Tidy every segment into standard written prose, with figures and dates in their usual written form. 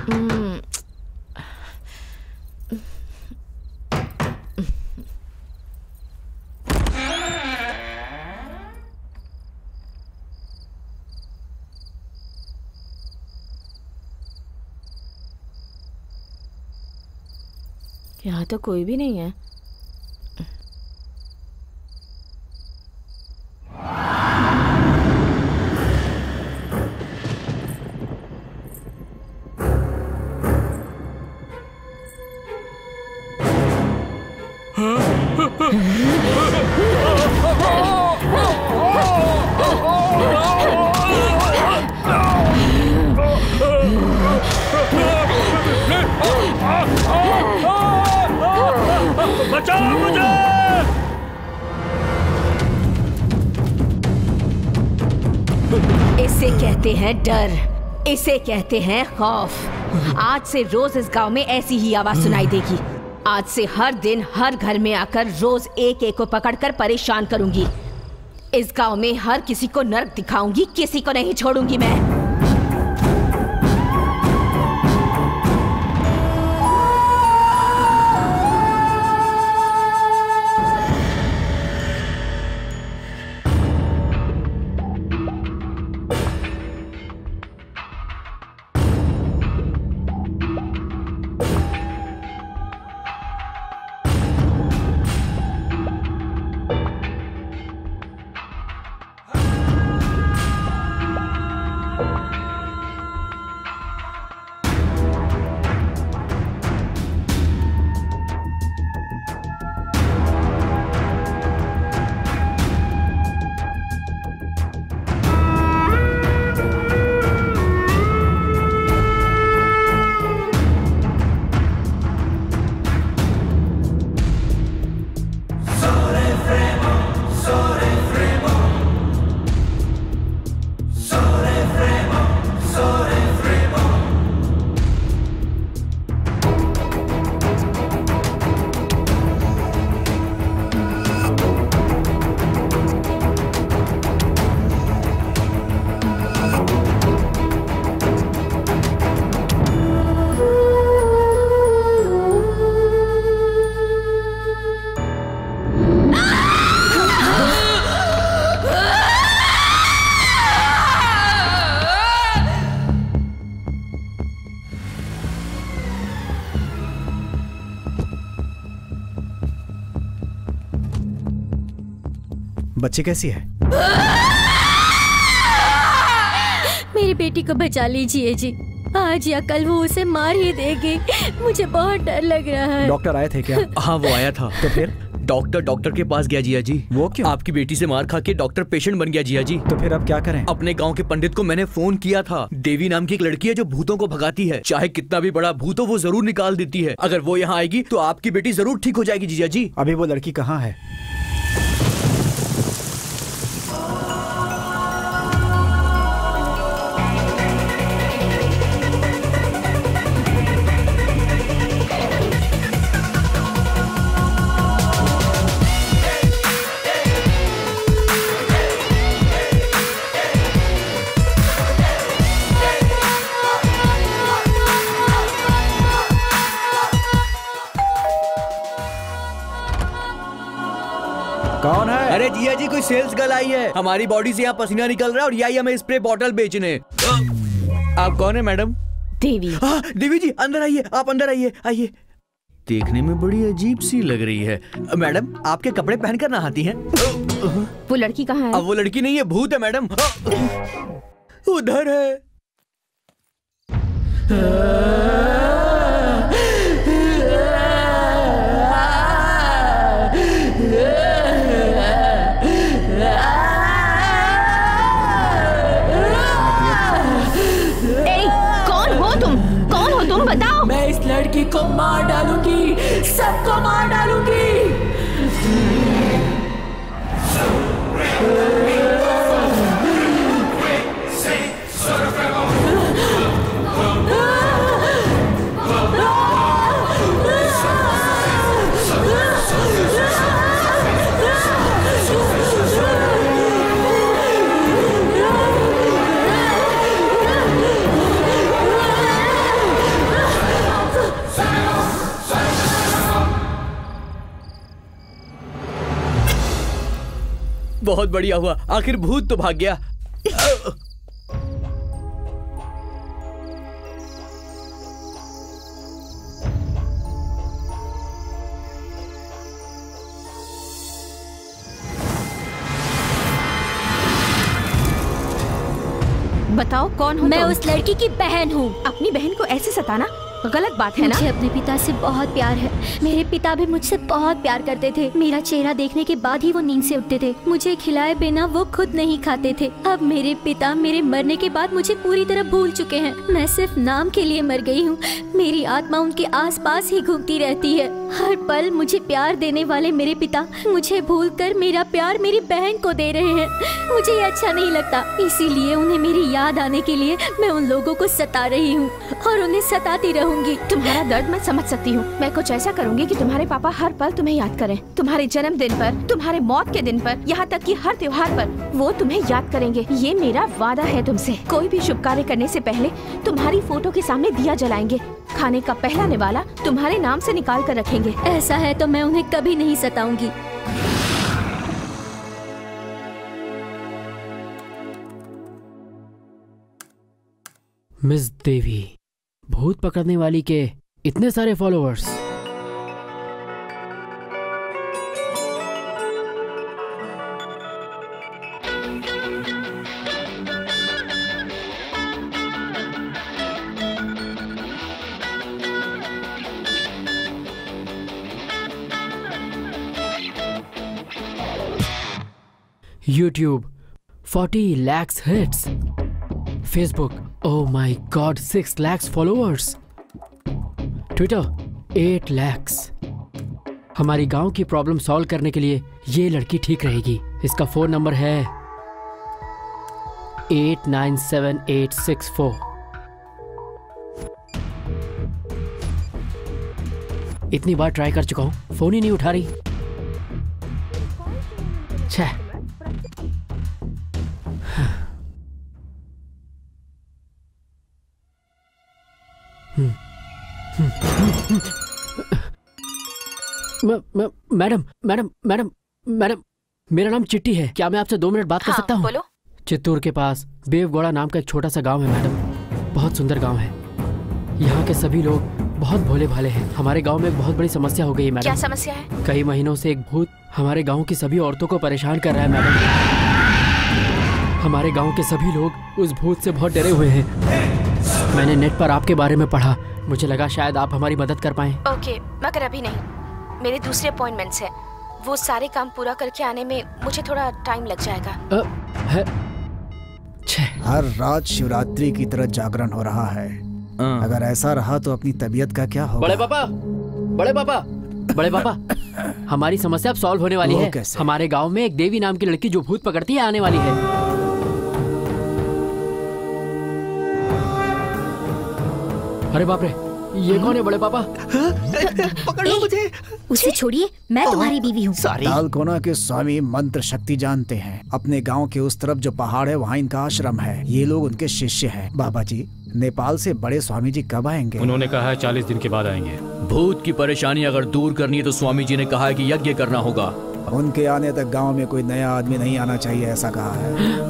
यहाँ तो कोई भी नहीं है। बचाओ मुझे! इसे कहते हैं डर, इसे कहते हैं खौफ। आज से रोज इस गांव में ऐसी ही आवाज सुनाई देगी। आज से हर दिन हर घर में आकर रोज एक एक को पकड़कर परेशान करूंगी। इस गांव में हर किसी को नर्क दिखाऊंगी, किसी को नहीं छोड़ूंगी मैं। बच्ची कैसी है? मेरी बेटी को बचा लीजिए जी, आज या कल वो उसे मार ही देगी। मुझे बहुत डर लग रहा है। डॉक्टर आए थे क्या? हाँ वो आया था। तो फिर? डॉक्टर के पास गया जिया जी। वो क्यों? आपकी बेटी से मार खा के डॉक्टर पेशेंट बन गया जिया जी। तो फिर अब क्या करें? अपने गांव के पंडित को मैंने फोन किया था। देवी नाम की एक लड़की है जो भूतों को भगाती है। चाहे कितना भी बड़ा भूत हो वो जरूर निकाल देती है। अगर वो यहाँ आएगी तो आपकी बेटी जरूर ठीक हो जाएगी जिया जी। अभी वो लड़की कहाँ है? कौन है? अरे जिया जी कोई सेल्स गर्ल आई है। हमारी बॉडी से यहाँ पसीना निकल रहा है और ये आई हमें स्प्रे बॉटल बेचने। आप कौन है मैडम? देवी। हाँ देवी जी अंदर आइए, आप अंदर आइए। आइए। देखने में बड़ी अजीब सी लग रही है। मैडम आपके कपड़े पहनकर नहाती हैं? वो लड़की कहाँ है? अब वो लड़की नहीं है, भूत है मैडम। उधर है। बताओ। मैं इस लड़की को मार डालूंगी, सबको मार डालूंगी। बहुत बढ़िया हुआ, आखिर भूत तो भाग गया। बताओ कौन हो मैं तुम? उस लड़की की बहन हूँ। अपनी बहन को ऐसे सताना गलत बात है ना? मुझे अपने पिता से बहुत प्यार है। मेरे पिता भी मुझसे बहुत प्यार करते थे। मेरा चेहरा देखने के बाद ही वो नींद से उठते थे। मुझे खिलाए बिना वो खुद नहीं खाते थे। अब मेरे पिता मेरे मरने के बाद मुझे पूरी तरह भूल चुके हैं। मैं सिर्फ नाम के लिए मर गई हूँ। मेरी आत्मा उनके आसपास ही घूमती रहती है। हर पल मुझे प्यार देने वाले मेरे पिता मुझे भूलकर मेरा प्यार मेरी बहन को दे रहे हैं। मुझे ये अच्छा नहीं लगता, इसीलिए उन्हें मेरी याद आने के लिए मैं उन लोगों को सता रही हूँ और उन्हें सताती रहूंगी। तुम्हारा दर्द मैं समझ सकती हूँ। मैं कुछ ऐसा करूँगी कि तुम्हारे पापा हर पल तुम्हें याद करें। तुम्हारे जन्मदिन पर, तुम्हारे मौत के दिन पर, यहाँ तक कि हर त्योहार पर वो तुम्हें याद करेंगे। ये मेरा वादा है तुमसे। कोई भी शुभ कार्य करने से पहले तुम्हारी फोटो के सामने दिया जलाएंगे। खाने का पहला निवाला तुम्हारे नाम से निकाल कर रखेंगे। ऐसा है तो मैं उन्हें कभी नहीं सताऊंगी। मिस देवी, भूत पकड़ने वाली के इतने सारे followers. YouTube 40 lakhs hits. Facebook, oh my god, 6 lakhs followers. Twitter 8 lakhs. हमारी गांव की प्रॉब्लम सॉल्व करने के लिए ये लड़की ठीक रहेगी। इसका फोन नंबर है 897864। इतनी बार ट्राई कर चुका हूं, फोन ही नहीं उठा रही। छह। मैडम मैडम मैडम मैडम, मेरा नाम चिट्टी है। क्या मैं आपसे 2 मिनट बात कर सकता हूँ? बोलो। चित्तूर के पास बेवगौड़ा नाम का एक छोटा सा गांव है मैडम। बहुत सुंदर गांव है। यहाँ के सभी लोग बहुत भोले भाले हैं। हमारे गांव में एक बहुत बड़ी समस्या हो गई है मैडम। क्या समस्या है? कई महीनों से एक भूत हमारे गांव की सभी औरतों को परेशान कर रहा है मैडम। हमारे गांव के सभी लोग उस भूत से बहुत डरे हुए हैं। मैंने नेट पर आपके बारे में पढ़ा। मुझे लगा शायद आप हमारी मदद कर पाएं। ओके, मगर अभी नहीं। मेरे दूसरे अपॉइंटमेंट्स हैं। वो सारे काम पूरा करके आने में मुझे थोड़ा टाइम लग जाएगा। हर रात शिवरात्रि की तरह जागरण हो रहा है। अगर ऐसा रहा तो अपनी तबीयत का क्या होगा? बड़े पापा, बड़े पापा, बड़े पापा, हमारी समस्या अब सॉल्व होने वाली है। कैसे? हमारे गांव में एक देवी नाम की लड़की जो भूत पकड़ती है आने वाली है। अरे बाप रे, ये कौन है बड़े पापा? पकड़ लो मुझे। उसे छोड़िए, मैं तुम्हारी बीवी हूँ। दालकोना के स्वामी मंत्र शक्ति जानते हैं। अपने गांव के उस तरफ जो पहाड़ है वहाँ इनका आश्रम है। ये लोग उनके शिष्य हैं। बाबा जी, नेपाल से बड़े स्वामी जी कब आएंगे? उन्होंने कहा है 40 दिन के बाद आएंगे। भूत की परेशानी अगर दूर करनी है तो स्वामी जी ने कहा है कि यज्ञ करना होगा। उनके आने तक गांव में कोई नया आदमी नहीं आना चाहिए, ऐसा कहा है।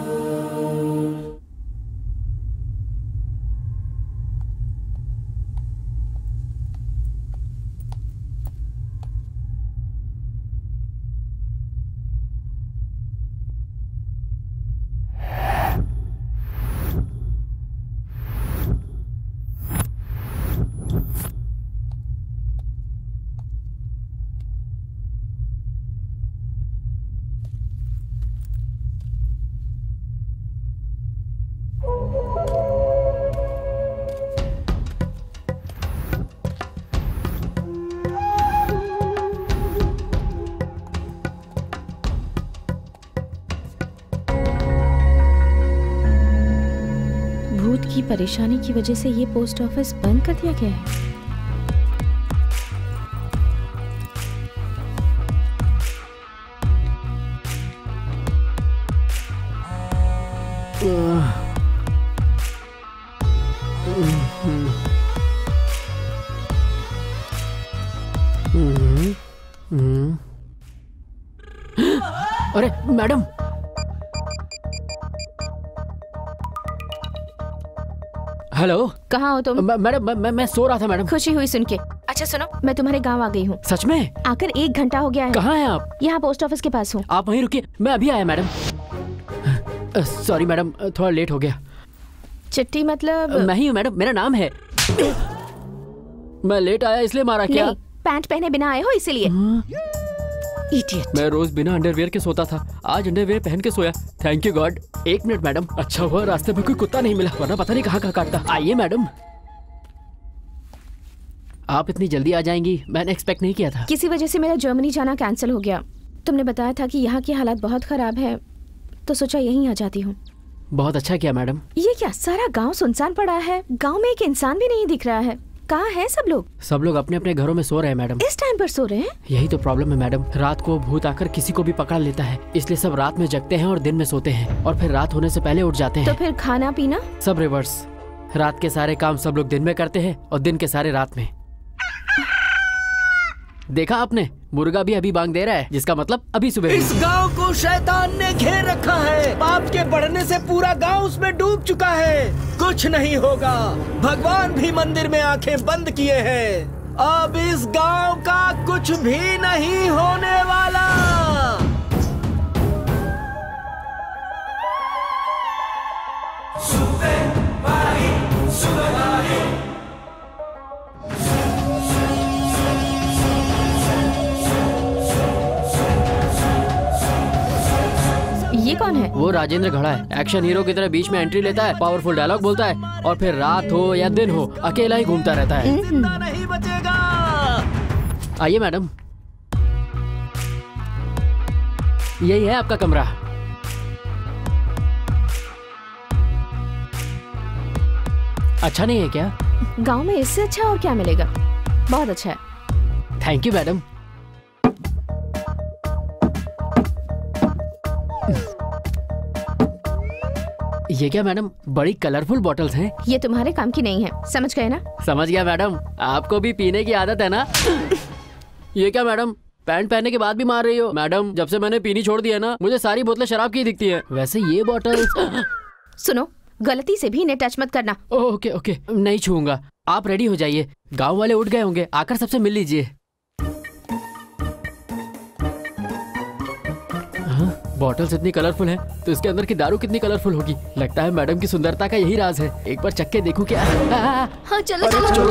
की परेशानी की वजह से ये पोस्ट ऑफिस बंद कर दिया गया है। अरे मैडम। हेलो, कहाँ हो तुम? मैडम मैं सो रहा था मैडम। खुशी हुई सुन के। अच्छा सुनो, मैं तुम्हारे गांव आ गई हूँ। सच में? आकर 1 घंटा हो गया है। कहाँ हैं आप? यहाँ पोस्ट ऑफिस के पास हूँ। आप वहीं रुकिए, मैं अभी आया मैडम। सॉरी मैडम, थोड़ा लेट हो गया। चिट्ठी मतलब? मैं ही हूँ मैडम, मेरा नाम है। मैं लेट आया इसलिए मारा क्या? नहीं, पैंट पहने बिना आए हो इसीलिए। इडियट। मैं रोज बिना अंडरवियर के सोता था, आज अंडरवियर पहन के सोया। Thank you god. 1 minute madam, अच्छा हुआ रास्ते में कोई कुत्ता नहीं मिला, वरना पता नहीं कहाँ काटता। आइए मैडम। आप इतनी जल्दी आ जाएंगी, मैंने एक्सपेक्ट नहीं किया था। किसी वजह से मेरा जर्मनी जाना कैंसिल हो गया। तुमने बताया था कि यहाँ की हालात बहुत खराब है, तो सोचा यहीं आ जाती हूँ। बहुत अच्छा किया मैडम। ये क्या, सारा गांव सुनसान पड़ा है, गांव में एक इंसान भी नहीं दिख रहा है। कहाँ है सब लोग? सब लोग अपने अपने घरों में सो रहे हैं मैडम। इस टाइम पर सो रहे हैं? यही तो प्रॉब्लम है मैडम, रात को भूत आकर किसी को भी पकड़ लेता है, इसलिए सब रात में जगते हैं और दिन में सोते हैं, और फिर रात होने से पहले उठ जाते हैं। तो फिर खाना पीना? सब रिवर्स। रात के सारे काम सब लोग दिन में करते हैं और दिन के सारे रात में। देखा आपने, मुर्गा भी अभी बांग दे रहा है, जिसका मतलब अभी सुबह। इस गांव को शैतान ने घेर रखा है। पाप के बढ़ने से पूरा गांव उसमें डूब चुका है। कुछ नहीं होगा, भगवान भी मंदिर में आंखें बंद किए हैं। अब इस गांव का कुछ भी नहीं होने वाला। ये कौन है? वो राजेंद्र घड़ा है, एक्शन हीरो की तरह बीच में एंट्री लेता है, पावरफुल डायलॉग बोलता है, और फिर रात हो या दिन हो अकेला ही घूमता रहता है। नहीं बचेगा। आइए मैडम, यही है आपका कमरा। अच्छा नहीं है क्या? गांव में इससे अच्छा और क्या मिलेगा? बहुत अच्छा है। Thank you madam. ये क्या मैडम, बड़ी कलरफुल बॉटल्स हैं। ये तुम्हारे काम की नहीं है, समझ गए ना? समझ गया मैडम, आपको भी पीने की आदत है ना? ये क्या मैडम, पैंट पहनने के बाद भी मार रही हो? मैडम, जब से मैंने पीनी छोड़ दी है ना, मुझे सारी बोतलें शराब की दिखती है। वैसे ये बॉटल सुनो, गलती से भी इन्हें टच मत करना। ओके ओके, नहीं छूऊंगा। आप रेडी हो जाइए, गांव वाले उठ गए होंगे, आकर सबसे मिल लीजिए। बॉटल्स इतनी कलरफुल है तो इसके अंदर की दारू कितनी कलरफुल होगी। लगता है मैडम की सुंदरता का यही राज है। एक बार चख के देखूं क्या। हाँ चलो चलो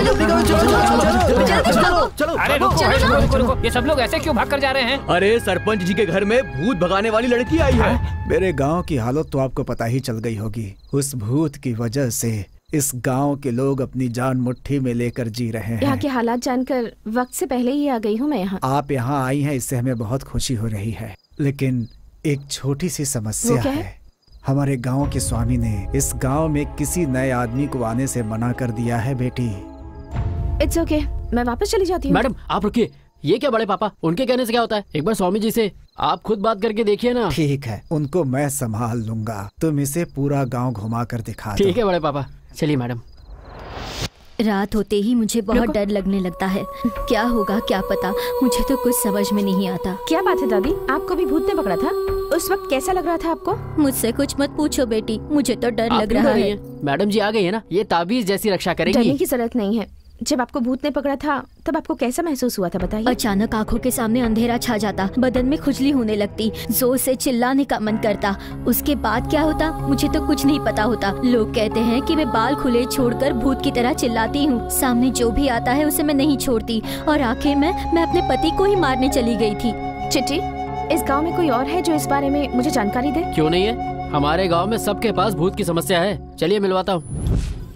चलो। अरे रुको, ये सब लोग ऐसे क्यों भाग कर जा रहे हैं? अरे सरपंच जी के घर में भूत भगाने वाली लड़की आई है। मेरे गांव की हालत तो आपको पता ही चल गई होगी। उस भूत की वजह से इस गांव के लोग अपनी जान मुट्ठी में लेकर जी रहे हैं। यहाँ के हालात जानकर वक्त से पहले ही आ गई हूँ मैं यहाँ। आप यहाँ आई हैं, इससे हमें बहुत खुशी हो रही है, लेकिन एक छोटी सी समस्या है। हमारे गांव के स्वामी ने इस गांव में किसी नए आदमी को आने से मना कर दिया है बेटी। इट्स ओके, मैं वापस चली जाती हूँ। मैडम आप रुकिए, ये क्या बड़े पापा, उनके कहने से क्या होता है? एक बार स्वामी जी से आप खुद बात करके देखिए ना। ठीक है, उनको मैं संभाल लूंगा, तुम इसे पूरा गांव घुमा कर दिखा दो। ठीक है बड़े पापा, चलिए मैडम। रात होते ही मुझे बहुत डर लगने लगता है। क्या होगा क्या पता, मुझे तो कुछ समझ में नहीं आता। क्या बात है दादी, आपको भी भूत ने पकड़ा था? उस वक्त कैसा लग रहा था आपको? मुझसे कुछ मत पूछो बेटी, मुझे तो डर लग रहा है। मैडम जी आ गई है ना, ये ताबीज जैसी रक्षा करेंगी। डरने की जरूरत नहीं है। जब आपको भूत ने पकड़ा था तब आपको कैसा महसूस हुआ था बताइए? अचानक आंखों के सामने अंधेरा छा जाता, बदन में खुजली होने लगती, जोर से चिल्लाने का मन करता। उसके बाद क्या होता मुझे तो कुछ नहीं पता होता। लोग कहते हैं कि मैं बाल खुले छोड़कर भूत की तरह चिल्लाती हूँ। सामने जो भी आता है उसे मैं नहीं छोड़ती, और आखिर में मैं अपने पति को ही मारने चली गई थी। चिट्टी, इस गाँव में कोई और है जो इस बारे में मुझे जानकारी दे? क्यों नहीं है, हमारे गाँव में सबके पास भूत की समस्या है। चलिए मिलवाता हूँ।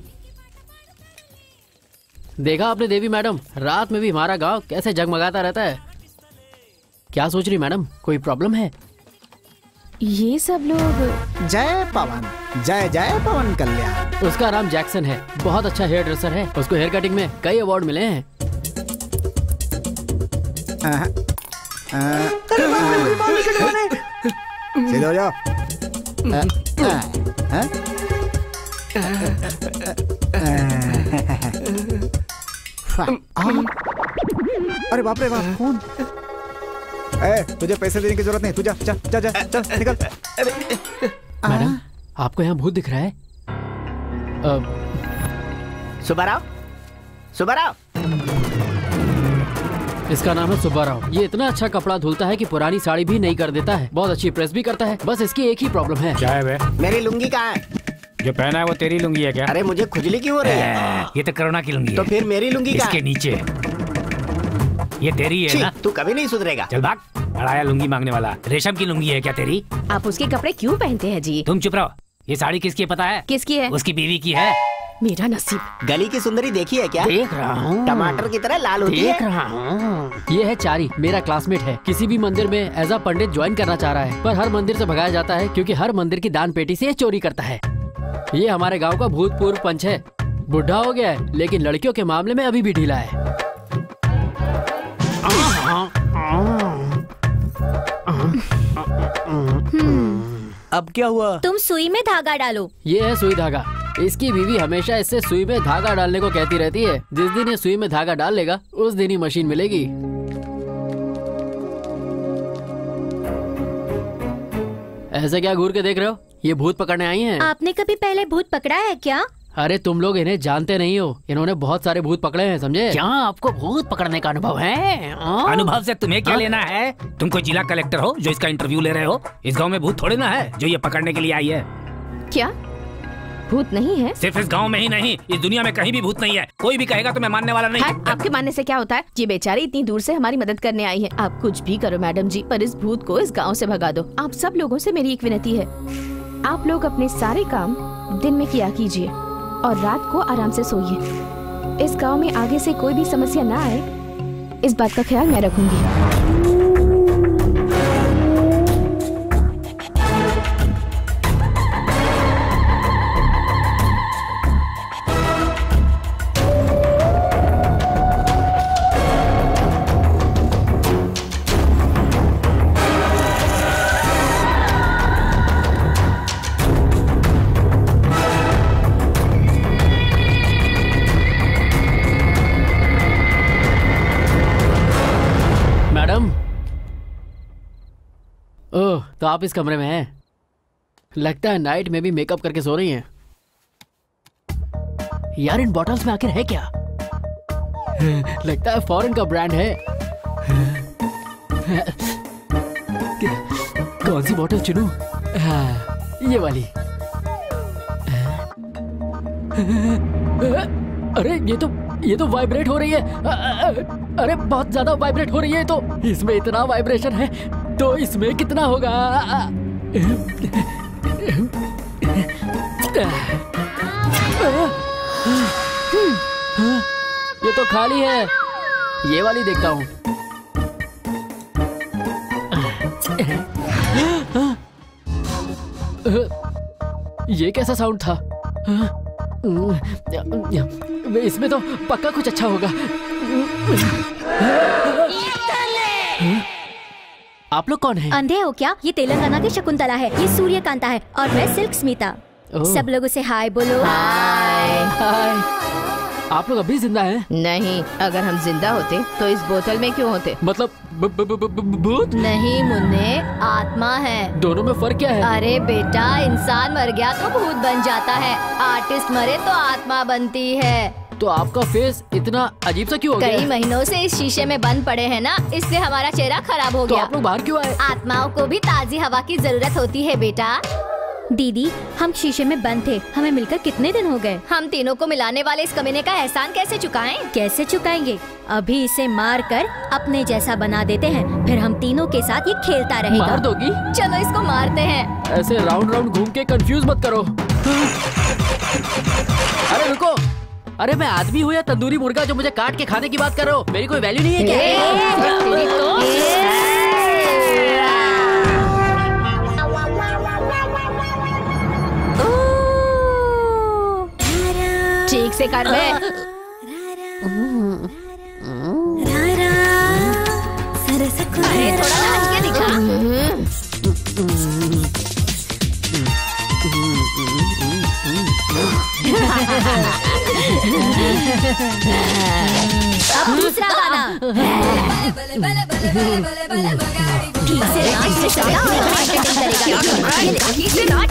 देखा आपने देवी मैडम, रात में भी हमारा गांव कैसे जगमगाता रहता है। क्या सोच रही मैडम, कोई प्रॉब्लम है? ये सब लोग जय पवन, जय जय पवन कल्याण। उसका नाम जैक्सन है, बहुत अच्छा हेयर ड्रेसर है। उसको हेयर कटिंग में कई अवार्ड मिले हैं। सीधे हो जाओ। अरे बाप रे बाप, कौन? तुझे पैसे देने की जरूरत नहीं, तू जा जा जा जा चल निकल। मैडम आपको यहाँ भूत दिख रहा है? सुब्बाराव, सुब्बाराव। इसका नाम है सुब्बाराव। ये इतना अच्छा कपड़ा धुलता है कि पुरानी साड़ी भी नहीं कर देता है, बहुत अच्छी प्रेस भी करता है। बस इसकी एक ही प्रॉब्लम है। क्या है बे? मेरी लुंगी कहाँ है? जो पहना है वो तेरी लुंगी है क्या? अरे मुझे खुजली क्यों हो रही है? ये तो करुणा की लुंगी है। तो फिर मेरी लुंगी कहाँ इसके है? नीचे। ये तेरी है ना? तू कभी नहीं सुधरेगा। चल भाग, बड़ाया लुंगी मांगने वाला। रेशम की लुंगी है क्या तेरी? आप उसके कपड़े क्यों पहनते हैं जी? तुम चुप रहो। ये साड़ी किसकी है पता है? किसकी है? उसकी बीवी की है। मेरा नसीब। गली की सुंदरी देखी है क्या? देख रहा हूँ। टमाटर की तरह लाल होती है। देख रहा हूँ। ये है चारी, मेरा क्लासमेट है। किसी भी मंदिर में एज अ पंडित ज्वाइन करना चाह रहा है, पर हर मंदिर से भगाया जाता है क्योंकि हर मंदिर की दान पेटी से ये चोरी करता है। ये हमारे गांव का भूतपूर्व पंच है। बुढ़ा हो गया है लेकिन लड़कियों के मामले में अभी भी ढीला है। अब क्या हुआ? तुम सुई में धागा डालो। ये है सुई धागा। इसकी बीवी हमेशा इससे सुई में धागा डालने को कहती रहती है। जिस दिन ये सुई में धागा डाल लेगा उस दिन ही मशीन मिलेगी। ऐसे क्या घूर के देख रहे हो? ये भूत पकड़ने आई हैं। आपने कभी पहले भूत पकड़ा है क्या? अरे तुम लोग इन्हें जानते नहीं हो, इन्होंने बहुत सारे भूत पकड़े हैं, समझे? क्या आपको भूत पकड़ने का अनुभव है? अनुभव से तुम्हें क्या लेना है? तुम कोई जिला कलेक्टर हो जो इसका इंटरव्यू ले रहे हो? इस गांव में भूत थोड़े ना है जो ये पकड़ने के लिए आई है। क्या भूत नहीं है? सिर्फ इस गांव में ही नहीं, इस दुनिया में कहीं भी भूत नहीं है। कोई भी कहेगा तो मैं मानने वाला नहीं। आपके मानने से क्या होता है? ये बेचारी इतनी दूर से हमारी मदद करने आई है। आप कुछ भी करो मैडम जी, पर इस भूत को इस गांव से भगा दो। आप सब लोगों से मेरी एक विनती है, आप लोग अपने सारे काम दिन में किया कीजिए और रात को आराम से सोइए। इस गांव में आगे से कोई भी समस्या ना आए, इस बात का ख्याल मैं रखूंगी। ओह, तो आप इस कमरे में हैं। लगता है नाइट में भी मेकअप करके सो रही हैं। यार इन बॉटल्स में आखिर है क्या? लगता है फॉरेन का ब्रांड है। कौन सी बॉटल चुनूं? ये वाली। अरे ये तो वाइब्रेट हो रही है। अरे बहुत ज्यादा वाइब्रेट हो रही है। तो इसमें इतना वाइब्रेशन है तो इसमें कितना होगा? ये तो खाली है। ये वाली देखता हूँ। ये कैसा साउंड था? इसमें तो पक्का कुछ अच्छा होगा। आप लोग कौन हैं? अंधे हो क्या? ये तेलंगाना की शकुंतला है, ये सूर्यकांता है और मैं सिल्क स्मिता। सब लोगों से हाय बोलो। हाय। आप लोग अभी जिंदा हैं? नहीं, अगर हम जिंदा होते तो इस बोतल में क्यों होते? मतलब भूत? नहीं मुन्ने, आत्मा है। दोनों में फर्क क्या है? अरे बेटा, इंसान मर गया तो भूत बन जाता है, आर्टिस्ट मरे तो आत्मा बनती है। तो आपका फेस इतना अजीब सा क्यों हो गया? कई महीनों से इस शीशे में बंद पड़े हैं ना, इसलिए हमारा चेहरा खराब हो गया। तो आप लोग बाहर क्यों आए? आत्माओं को भी ताजी हवा की जरूरत होती है बेटा। दीदी, हम शीशे में बंद थे, हमें मिलकर कितने दिन हो गए? हम तीनों को मिलाने वाले इस कमीने का एहसान कैसे चुकाएं? कैसे चुकाएंगे? अभी इसे मार कर अपने जैसा बना देते हैं, फिर हम तीनों के साथ ये खेलता रहेगा। मार दोगी? चलो इसको मारते हैं। ऐसे राउंड राउंड घूम के कंफ्यूज मत करो। अरे रुको, अरे मैं आदमी हूँ या तंदूरी मुर्गा जो मुझे काट के खाने की बात कर रहे हो? मेरी कोई वैल्यू नहीं है क्या? ठीक से कर ले। अरे थोड़ा नाच के दिखा। अब दूसरा गाना। ठीक से नाच से चला और करेगा। ठीक से नाच।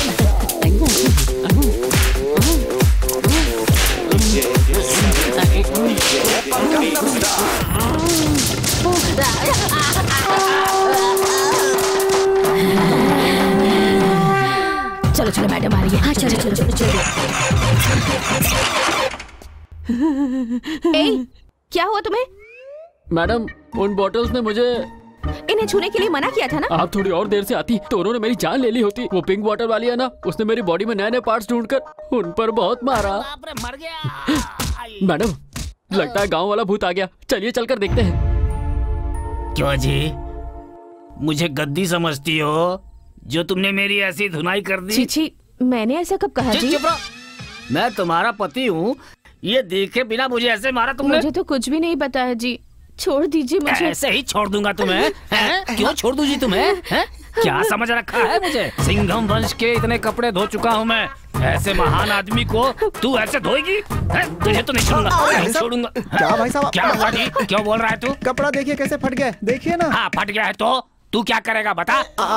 चलो चलो मैडम आ रही है। हाँ चलो चलो चलो चलो। ए, क्या हुआ तुम्हें? मैडम उन बॉटल्स ने मुझे इन्हें छूने के लिए मना किया था ना? आप थोड़ी और देर से आती तो उन्होंने मेरी जान ले ली होती। वो पिंक बॉटल वाली है ना, उसने मेरी बॉडी में नए नए पार्ट्स ढूंढकर उन पर बहुत मारा। मर गया। मैडम लगता है गांव वाला भूत आ गया, चलिए चलकर देखते हैं। क्यों जी, मुझे गद्दी समझती हो जो तुमने मेरी ऐसी धुनाई कर दी? चीची, मैंने ऐसा कब कहा जी? चुप रहो। मैं तुम्हारा पति हूँ, ये देखे बिना मुझे ऐसे मारा तुमने? मुझे तो कुछ भी नहीं पता है जी, छोड़ दीजिए मुझे। ऐसे ही छोड़ दूंगा तुम्हें? हैं? क्यों छोड़ दूं जी तुम्हें? हैं? क्या समझ रखा है मुझे? सिंघम वंश के इतने कपड़े धो चुका हूँ मैं, ऐसे महान आदमी को तू ऐसे धोएगी? तुझे तो नहीं छोड़ूंगा, नहीं छोड़ूंगा। क्या भाई साहब? क्या हुआ जी? क्यों बोल रहा है तू? कपड़ा देखिए कैसे फट गया, देखिए ना। हाँ फट गया है तो तू क्या करेगा बता?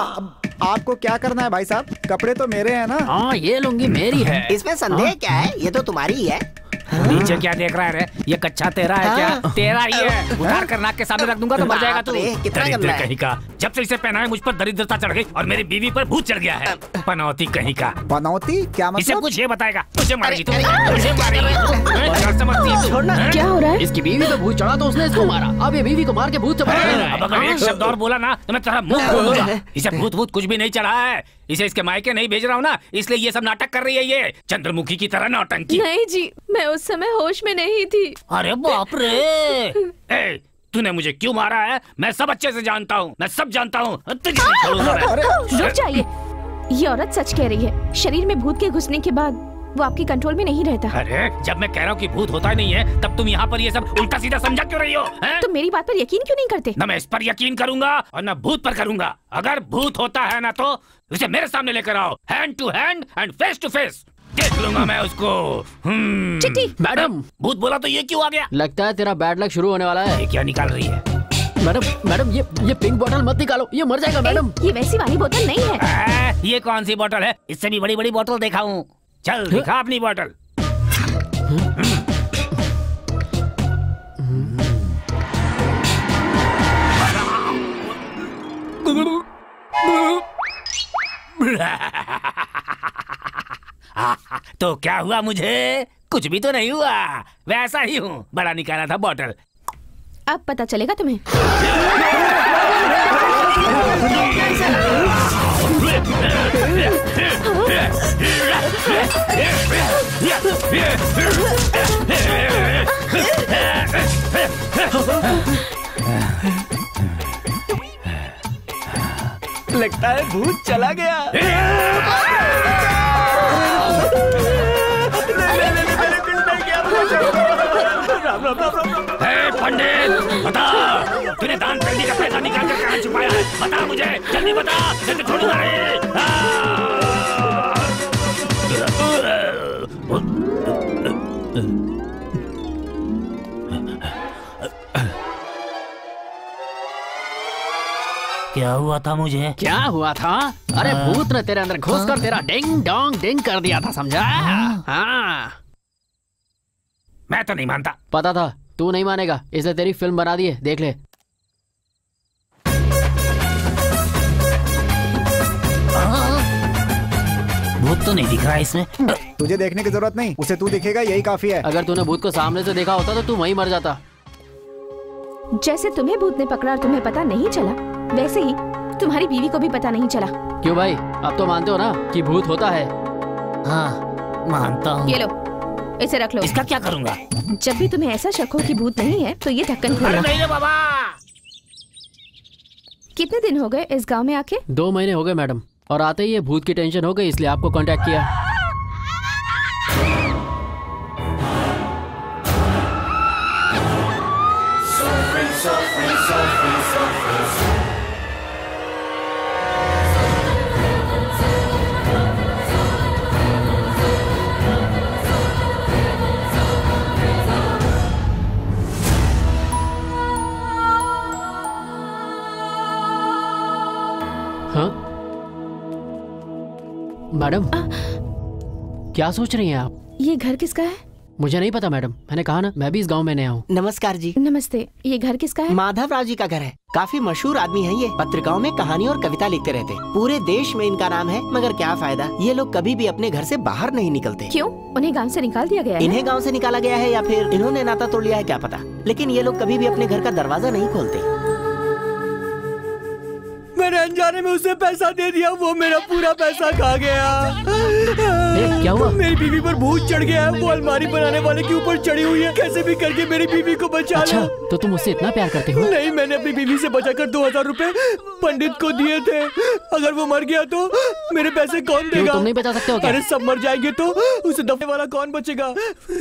आपको क्या करना है भाई साहब? कपड़े तो मेरे हैं ना। हाँ ये लुंगी मेरी है। इसमें संदेह क्या है? ये तो तुम्हारी ही है। नीचे क्या देख रहा है रे? ये कच्चा तेरा है क्या? तेरा ही है। उतार कर नाक के सामने रख दूंगा तो मर जाएगा तू। कितना गंदा है। कहीं का, जब से इसे पहना है मुझ पर दरिद्रता चढ़ गई और मेरी बीवी पर भूत चढ़ गया है। पनौती कहीं का। पनौती क्या मतलब? इसे कुछ ये बताएगा। तुझे मारेगी तू, तुझे मारेगी। समझती है? क्या हो रहा है? इसकी बीवी तो भूत चढ़ा तो उसने इसको मारा, अब ये बीवी को मार के भूत चढ़ा। अब अगर एक शब्द और बोला ना तो मैं तेरा मुंह खोल दूंगा। इसे भूत भूत कुछ भी नहीं चढ़ा है, इसे इसके मायके नहीं भेज रहा हूँ ना, इसलिए ये सब नाटक कर रही है। ये चंद्रमुखी की तरह नौटंकी। नहीं जी, मैं उस समय होश में नहीं थी। अरे बाप रे। ए, तूने मुझे क्यों मारा है मैं सब अच्छे से जानता हूँ, मैं सब जानता हूँ। तुझे नहीं छोड़ूंगा मैं। रुक जाइए, ये औरत सच कह रही है। शरीर में भूत के घुसने के बाद वो आपके कंट्रोल में नहीं रहता। अरे जब मैं कह रहा हूँ कि भूत होता ही नहीं है, तब तुम यहाँ पर ये सब उल्टा सीधा समझा क्यों रही हो? तुम मेरी बात पर यकीन क्यों नहीं करते? न मैं इस पर यकीन करूंगा और न भूत पर करूंगा। अगर भूत होता है ना तो उसे मेरे सामने लेकर आओ, hand to hand and face to face, देख लूंगा मैं उसको। चिट्टी। मैडम भूत बोला तो ये क्यों आ गया? लगता है तेरा बैड लक शुरू होने वाला है। ये क्या निकाल रही है? मैडम ये पिंक बोतल मत निकालो, ये मर जाएगा मैडम। ये वैसी वाली बोतल नहीं है। ये कौन सी बोतल है? इससे भी बड़ी बड़ी बोतल देखा हूँ। चल दिखा अपनी बोतल। तो क्या हुआ? मुझे कुछ भी तो नहीं हुआ, वैसा ही हूँ। बड़ा निकाला था बोतल। अब पता चलेगा तुम्हें। लगता है भूत चला गया। पंडित बता, तूने दान पेटी का पैसा निकाल कर कहाँ छुपाया है? बता मुझे, जल्दी बता, जल्दी छोड़ूंगा रे। क्या हुआ था मुझे? क्या हुआ था? अरे भूत ने तेरे अंदर घुसकर तेरा डिंग डोंग डिंग कर दिया था, समझा? हाँ। मैं तो नहीं मानता। पता था तू नहीं मानेगा, इसलिए तेरी फिल्म बना दी है, देख ले। भूत तो नहीं दिख रहा इसमें। तुझे देखने की जरूरत नहीं, उसे तू दिखेगा यही काफी है। अगर तूने भूत को सामने से देखा होता तो तू वहीं मर जाता। जैसे तुम्हें भूत ने पकड़ा और तुम्हें पता नहीं चला, वैसे ही तुम्हारी बीवी को भी पता नहीं चला। क्यों भाई, अब तो मानते हो ना कि भूत होता है? हाँ मानता हूँ। ये लो, इसे रख लो। इसका क्या करूँगा? जब भी तुम्हें ऐसा शक हो कि भूत नहीं है तो ये ढक्कन खोलना। नहीं रे बाबा। कितने दिन हो गए इस गांव में आके? 2 महीने हो गए मैडम, और आते ही ये भूत की टेंशन हो गई, इसलिए आपको कांटेक्ट किया। मैडम क्या सोच रही हैं आप? ये घर किसका है? मुझे नहीं पता मैडम, मैंने कहा ना मैं भी इस गांव में नया हूँ। नमस्कार जी। नमस्ते। ये घर किसका है? माधव राव जी का घर है। काफी मशहूर आदमी है ये, पत्रिकाओं में कहानी और कविता लिखते रहते। पूरे देश में इनका नाम है, मगर क्या फायदा, ये लोग कभी भी अपने घर से बाहर नहीं निकलते। क्यों? उन्हें गांव से निकाल दिया गया है? इन्हें गांव से निकाला गया है या फिर इन्होंने नाता तोड़ लिया है, क्या पता, लेकिन ये लोग कभी भी अपने घर का दरवाजा नहीं खोलते। मैंने अनजाने में उसे पैसा दे दिया, वो मेरा पूरा पैसा खा गया। क्या हुआ? मेरी बीवी पर भूत चढ़ गया है, वो अलमारी बनाने वाले के ऊपर चढ़ी हुई है। कैसे भी करके मेरी बीवी को बचा अच्छा, लो। तो तुम मुझसे इतना प्यार करते हो? नहीं, मैंने अपनी बीवी से बचाकर 2000 रुपए पंडित को दिए थे। अगर वो मर गया तो मेरे पैसे कौन देगा? तुम नहीं बचा सकते हो क्या? अरे सब मर जाएंगे तो उसे दफने वाला कौन बचेगा?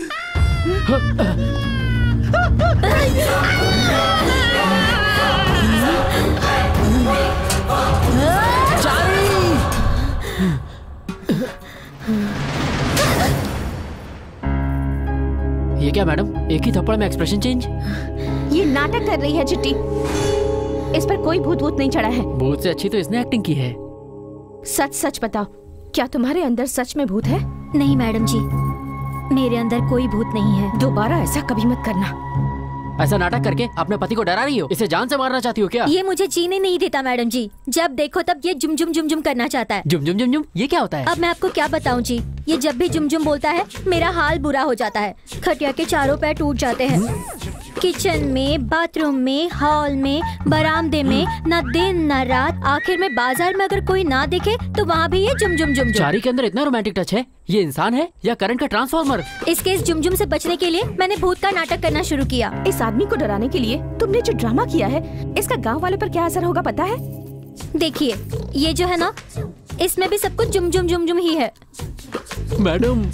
ये क्या मैडम, एक ही थप्पड़ में एक्सप्रेशन चेंज? ये नाटक कर रही है चिट्टी। इस पर कोई भूत नहीं चढ़ा है। भूत से अच्छी तो इसने एक्टिंग की है। सच सच बताओ, क्या तुम्हारे अंदर सच में भूत है? नहीं मैडम जी, मेरे अंदर कोई भूत नहीं है। दोबारा ऐसा कभी मत करना। ऐसा नाटक करके अपने पति को डरा रही हो? इसे जान से मारना चाहती हो क्या? ये मुझे जीने नहीं देता मैडम जी। जब देखो तब ये जुम जुम जुम जुम करना चाहता है। जुम जुम जुम जुम, ये क्या होता है? अब मैं आपको क्या बताऊं जी, ये जब भी जुम जुम बोलता है मेरा हाल बुरा हो जाता है। खटिया के चारों पैर टूट जाते हैं। किचन में, बाथरूम में, हॉल में, बरामदे में, न दिन न रात, आखिर में बाजार में अगर कोई ना दिखे तो वहाँ भी ये जुम जुम जुम जुम। चारी के अंदर इतना रोमांटिक टच है, ये इंसान है या करंट का ट्रांसफार्मर? इसके इस जुम जुम से बचने के लिए मैंने भूत का नाटक करना शुरू किया। इस आदमी को डराने के लिए तुमने जो ड्रामा किया है, इसका गांव वालों पर क्या असर होगा पता है? देखिए, ये जो है ना, इसमें भी सब कुछ जुम जुम जुम जुम ही है। मैडम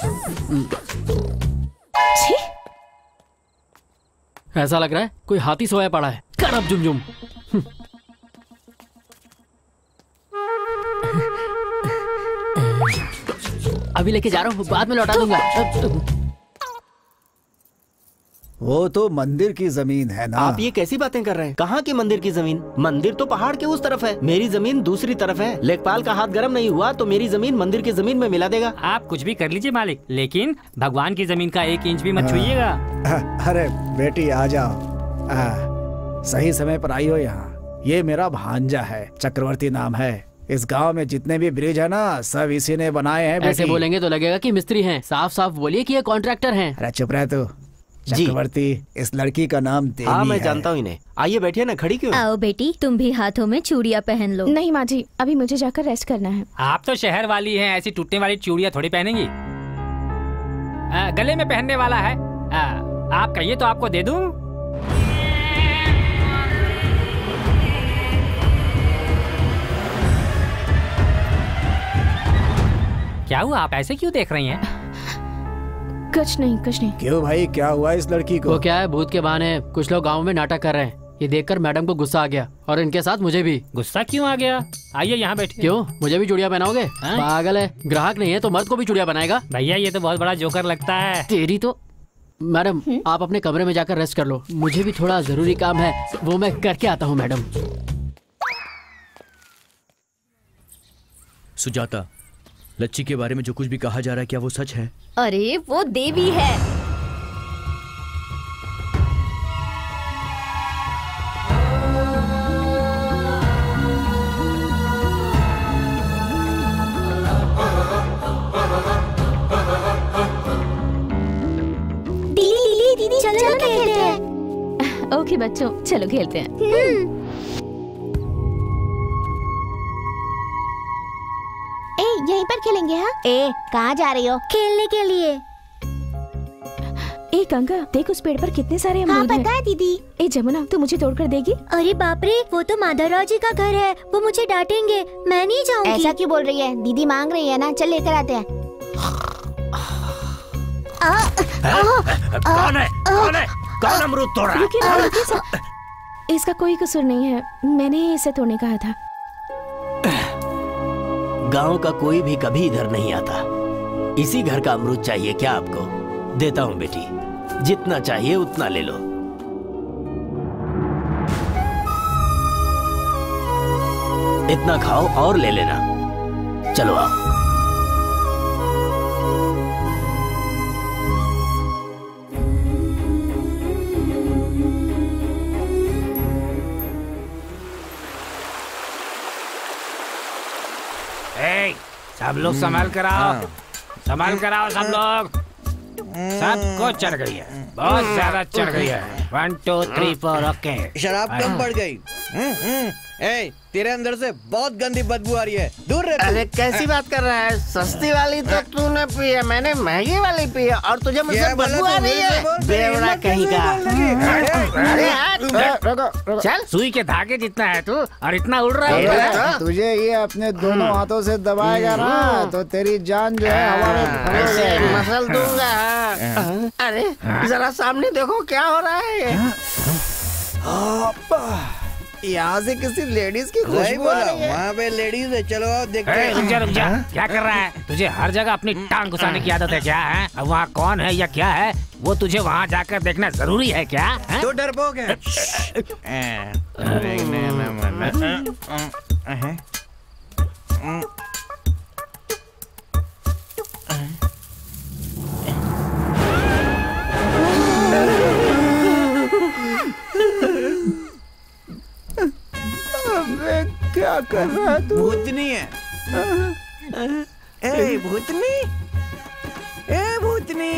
ऐसा लग रहा है कोई हाथी सोया पड़ा है। कर अब जुम जुम। अभी लेके जा रहा हूँ, बाद में लौटा दूंगा। वो तो मंदिर की जमीन है ना। आप ये कैसी बातें कर रहे हैं? कहाँ की मंदिर की जमीन? मंदिर तो पहाड़ के उस तरफ है, मेरी जमीन दूसरी तरफ है। लेखपाल का हाथ गर्म नहीं हुआ तो मेरी जमीन मंदिर की जमीन में मिला देगा। आप कुछ भी कर लीजिए मालिक, लेकिन भगवान की जमीन का 1 इंच भी मत छुइएगा। अरे बेटी आ जाओ, सही समय पर आई हो यहाँ। ये मेरा भांजा है, चक्रवर्ती नाम है। इस गांव में जितने भी ब्रिज है ना, सब इसी ने बनाए हैं। ऐसे बोलेंगे तो लगेगा कि मिस्त्री हैं। साफ साफ बोलिए कि ये कॉन्ट्रैक्टर हैं। अरे चुप रह तू। चक्रवर्ती, इस लड़की का नाम देवी है। हाँ मैं जानता हूँ इन्हें। आइए बैठिए ना, खड़ी क्यों? आओ बेटी, तुम भी हाथों में चूड़ियाँ पहन लो। नहीं माँ जी, अभी मुझे जाकर रेस्ट करना है। आप तो शहर वाली हैं, ऐसी टूटने वाली चूड़ियाँ थोड़ी पहनेंगी। गले में पहनने वाला है। आप कहिए तो आपको दे दूं। क्या हुआ, आप ऐसे क्यों देख रही हैं? कुछ नहीं, कुछ नहीं। क्यों भाई, क्या हुआ इस लड़की को? वो क्या है, भूत के बहाने कुछ लोग गांव में नाटक कर रहे हैं। ये देखकर मैडम को गुस्सा आ गया और इनके साथ मुझे भी। गुस्सा क्यों आ गया? आइए यहाँ बैठिए। क्यों, मुझे भी चूड़ियाँ पहनाओगे? पागल है, ग्राहक नहीं है तो मर्द को भी चूड़ियाँ बनाएगा? भैया ये तो बहुत बड़ा जोकर लगता है। तेरी तो। मैडम आप अपने कमरे में जाकर रेस्ट कर लो, मुझे भी थोड़ा जरूरी काम है, वो मैं करके आता हूँ। मैडम सुजाता, लच्ची के बारे में जो कुछ भी कहा जा रहा है, क्या वो सच है? अरे वो देवी है। दीदी चलो खेलते हैं। ओके बच्चों, चलो खेलते हैं। यहीं पर खेलेंगे। हाँ कहाँ जा रही हो? खेलने के लिए। ए गंगा, देख उस पेड़ पर कितने सारे अमरूद हैं। पता है दीदी। ए जमुना, तू मुझे तोड़कर देगी? अरे बाप रे, वो तो माधवराव जी का घर है, वो मुझे डांटेंगे, मैं नहीं जाऊंगी। ऐसा क्यों बोल रही है? दीदी मांग रही है ना, चल लेकर आते हैं। कौन है? कौन है? कौन अमरूद तोड़ रहा है? इसका कोई कसूर नहीं है, मैंने इसे तोड़ने कहा था। गांव का कोई भी कभी इधर नहीं आता। इसी घर का अमरूद चाहिए क्या आपको? देता हूँ बेटी, जितना चाहिए उतना ले लो। इतना खाओ और ले लेना। चलो आओ। सब लोग संभाल कर आओ, संभाल कर आओ सब लोग। सबको चढ़ गई है, बहुत ज्यादा चढ़ गई है। 1 2 3 4 ओके। शराब कम बढ़ गई। ए, तेरे अंदर से बहुत गंदी बदबू आ रही है, दूर रह। अरे कैसी बात कर रहा है? सस्ती वाली तो तूने पी है, मैंने महंगी वाली पी है और तुझे मुझसे बदबू आ रही है। बेवड़ा कहीं का। चल, सुई के धागे जितना है तू और इतना उड़ रहा है। तुझे ये अपने दोनों हाथों से दबाएगा ना तो तेरी जान जो है हवा में मसल दूंगा। अरे जरा सामने देखो क्या हो रहा है। यहाँ से किसी लेडीज की खुशबू आ रही है। वहाँ पे लेडीज है, चलो आओ देखते हैं। रुक जा रुक जा, क्या कर रहा है? तुझे हर जगह अपनी टांग घुसाने की आदत है क्या है? अब वहाँ कौन है या क्या है वो तुझे वहाँ जाकर देखना जरूरी है क्या? तो डरपोक है। क्या कर रहा है तू? भूतनी है। ए भूतनी, ए भूतनी।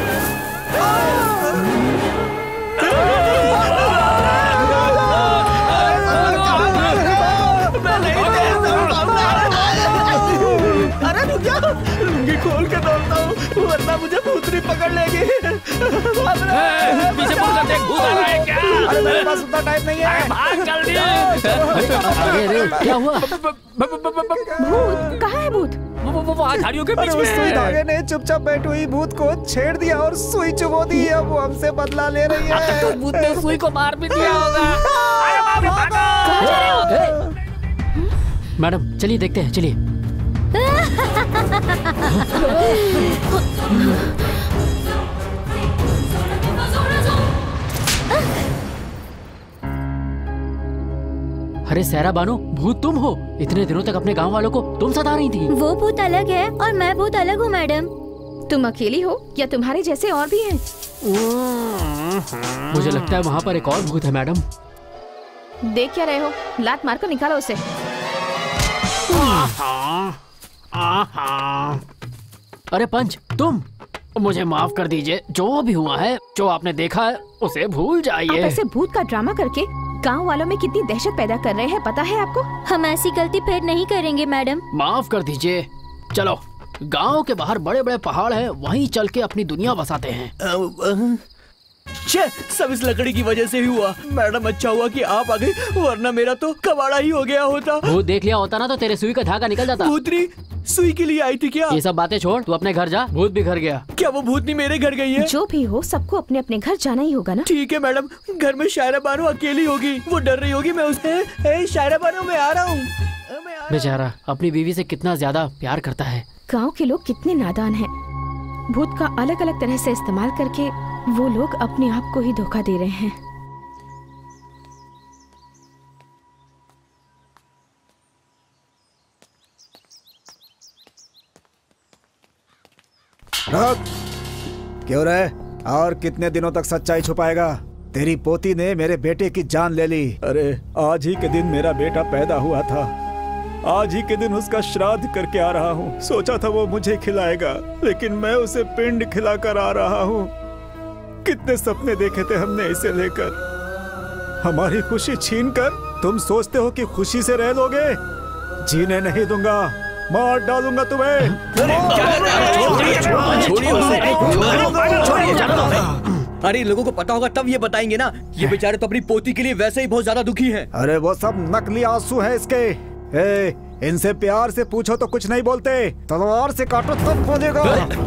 अरे रुक जा, लुंगी खोल के दौड़ता हूँ वरना मुझे भूतनी पकड़ लेगी। पीछे मुड़ कर देख, भूत आ रहा है क्या? अरे मेरे पास उतना टाइम नहीं है। भाग जल्दी। अरे क्या हुआ? भूत कहाँ है? भूत वो झाड़ियों के बीच उस में सुई है। धागे ने चुपचाप बैठी हुई भूत को छेड़ दिया और सुई चुबो दी है। वो हमसे बदला ले रही अब है। तो भूत ने सुई को मार भी दिया होगा। अरे बाप रे, भागो। मैडम चलिए देखते हैं, चलिए। अरे सहरा बानो, भूत तुम हो? इतने दिनों तक अपने गांव वालों को तुम सता रही थी। वो भूत अलग है और मैं भूत अलग हूँ मैडम। तुम अकेली हो या तुम्हारे जैसे और भी हैं? मुझे लगता है वहाँ पर एक और भूत है मैडम। देख क्या रहे हो? लात मार कर निकालो उसे। अरे पंच, तुम? मुझे माफ कर दीजिए, जो भी हुआ है, जो आपने देखा है उसे भूल आप जाइए। ऐसे भूत का ड्रामा करके गांव वालों में कितनी दहशत पैदा कर रहे हैं, पता है आपको? हम ऐसी गलती फिर नहीं करेंगे मैडम। माफ कर दीजिए। चलो, गांव के बाहर बड़े बड़े पहाड़ हैं, वहीं चल के अपनी दुनिया बसाते हैं। सब इस लकड़ी की वजह से ही हुआ। मैडम अच्छा हुआ कि आप आ गए, वरना मेरा तो कबाड़ा ही हो गया होता। भूत देख लिया होता ना तो तेरे सुई का धागा निकल जाता। भूतनी सुई के लिए आई थी क्या? ये सब बातें छोड़, तू अपने घर जा। भूत भी घर गया। क्या वो भूतनी मेरे घर गई है? जो भी हो, सबको अपने अपने घर जाना ही होगा ना। ठीक है मैडम, घर में शायरा बानो अकेली होगी, वो डर रही होगी। मैं उसे शायरा बानो मैं आ रहा हूँ। बेचारा अपनी बीवी से कितना ज्यादा प्यार करता है। गांव के लोग कितने नादान हैं। भूत का अलग अलग तरह से इस्तेमाल करके वो लोग अपने आप को ही धोखा दे रहे हैं। क्यों रहे? और कितने दिनों तक सच्चाई छुपाएगा? तेरी पोती ने मेरे बेटे की जान ले ली। अरे आज ही के दिन मेरा बेटा पैदा हुआ था। आज ही के दिन उसका श्राद्ध करके आ रहा हूँ। सोचा था वो मुझे खिलाएगा, लेकिन मैं उसे पिंड खिलाकर आ रहा हूँ। कितने सपने देखे थे हमने इसे लेकर। हमारी खुशी छीनकर तुम सोचते हो कि खुशी से रह लोगे? जीने नहीं दूंगा, मार डालूंगा तुम्हें। अरे लोगों को पता होगा तब ये बताएंगे ना। ये बेचारे तो अपनी पोती के लिए वैसे ही बहुत ज्यादा दुखी हैं। अरे वो सब नकली आंसू हैं इसके। इनसे प्यार से पूछो तो कुछ नहीं बोलते, तलवार से काटो तब बोलेगा।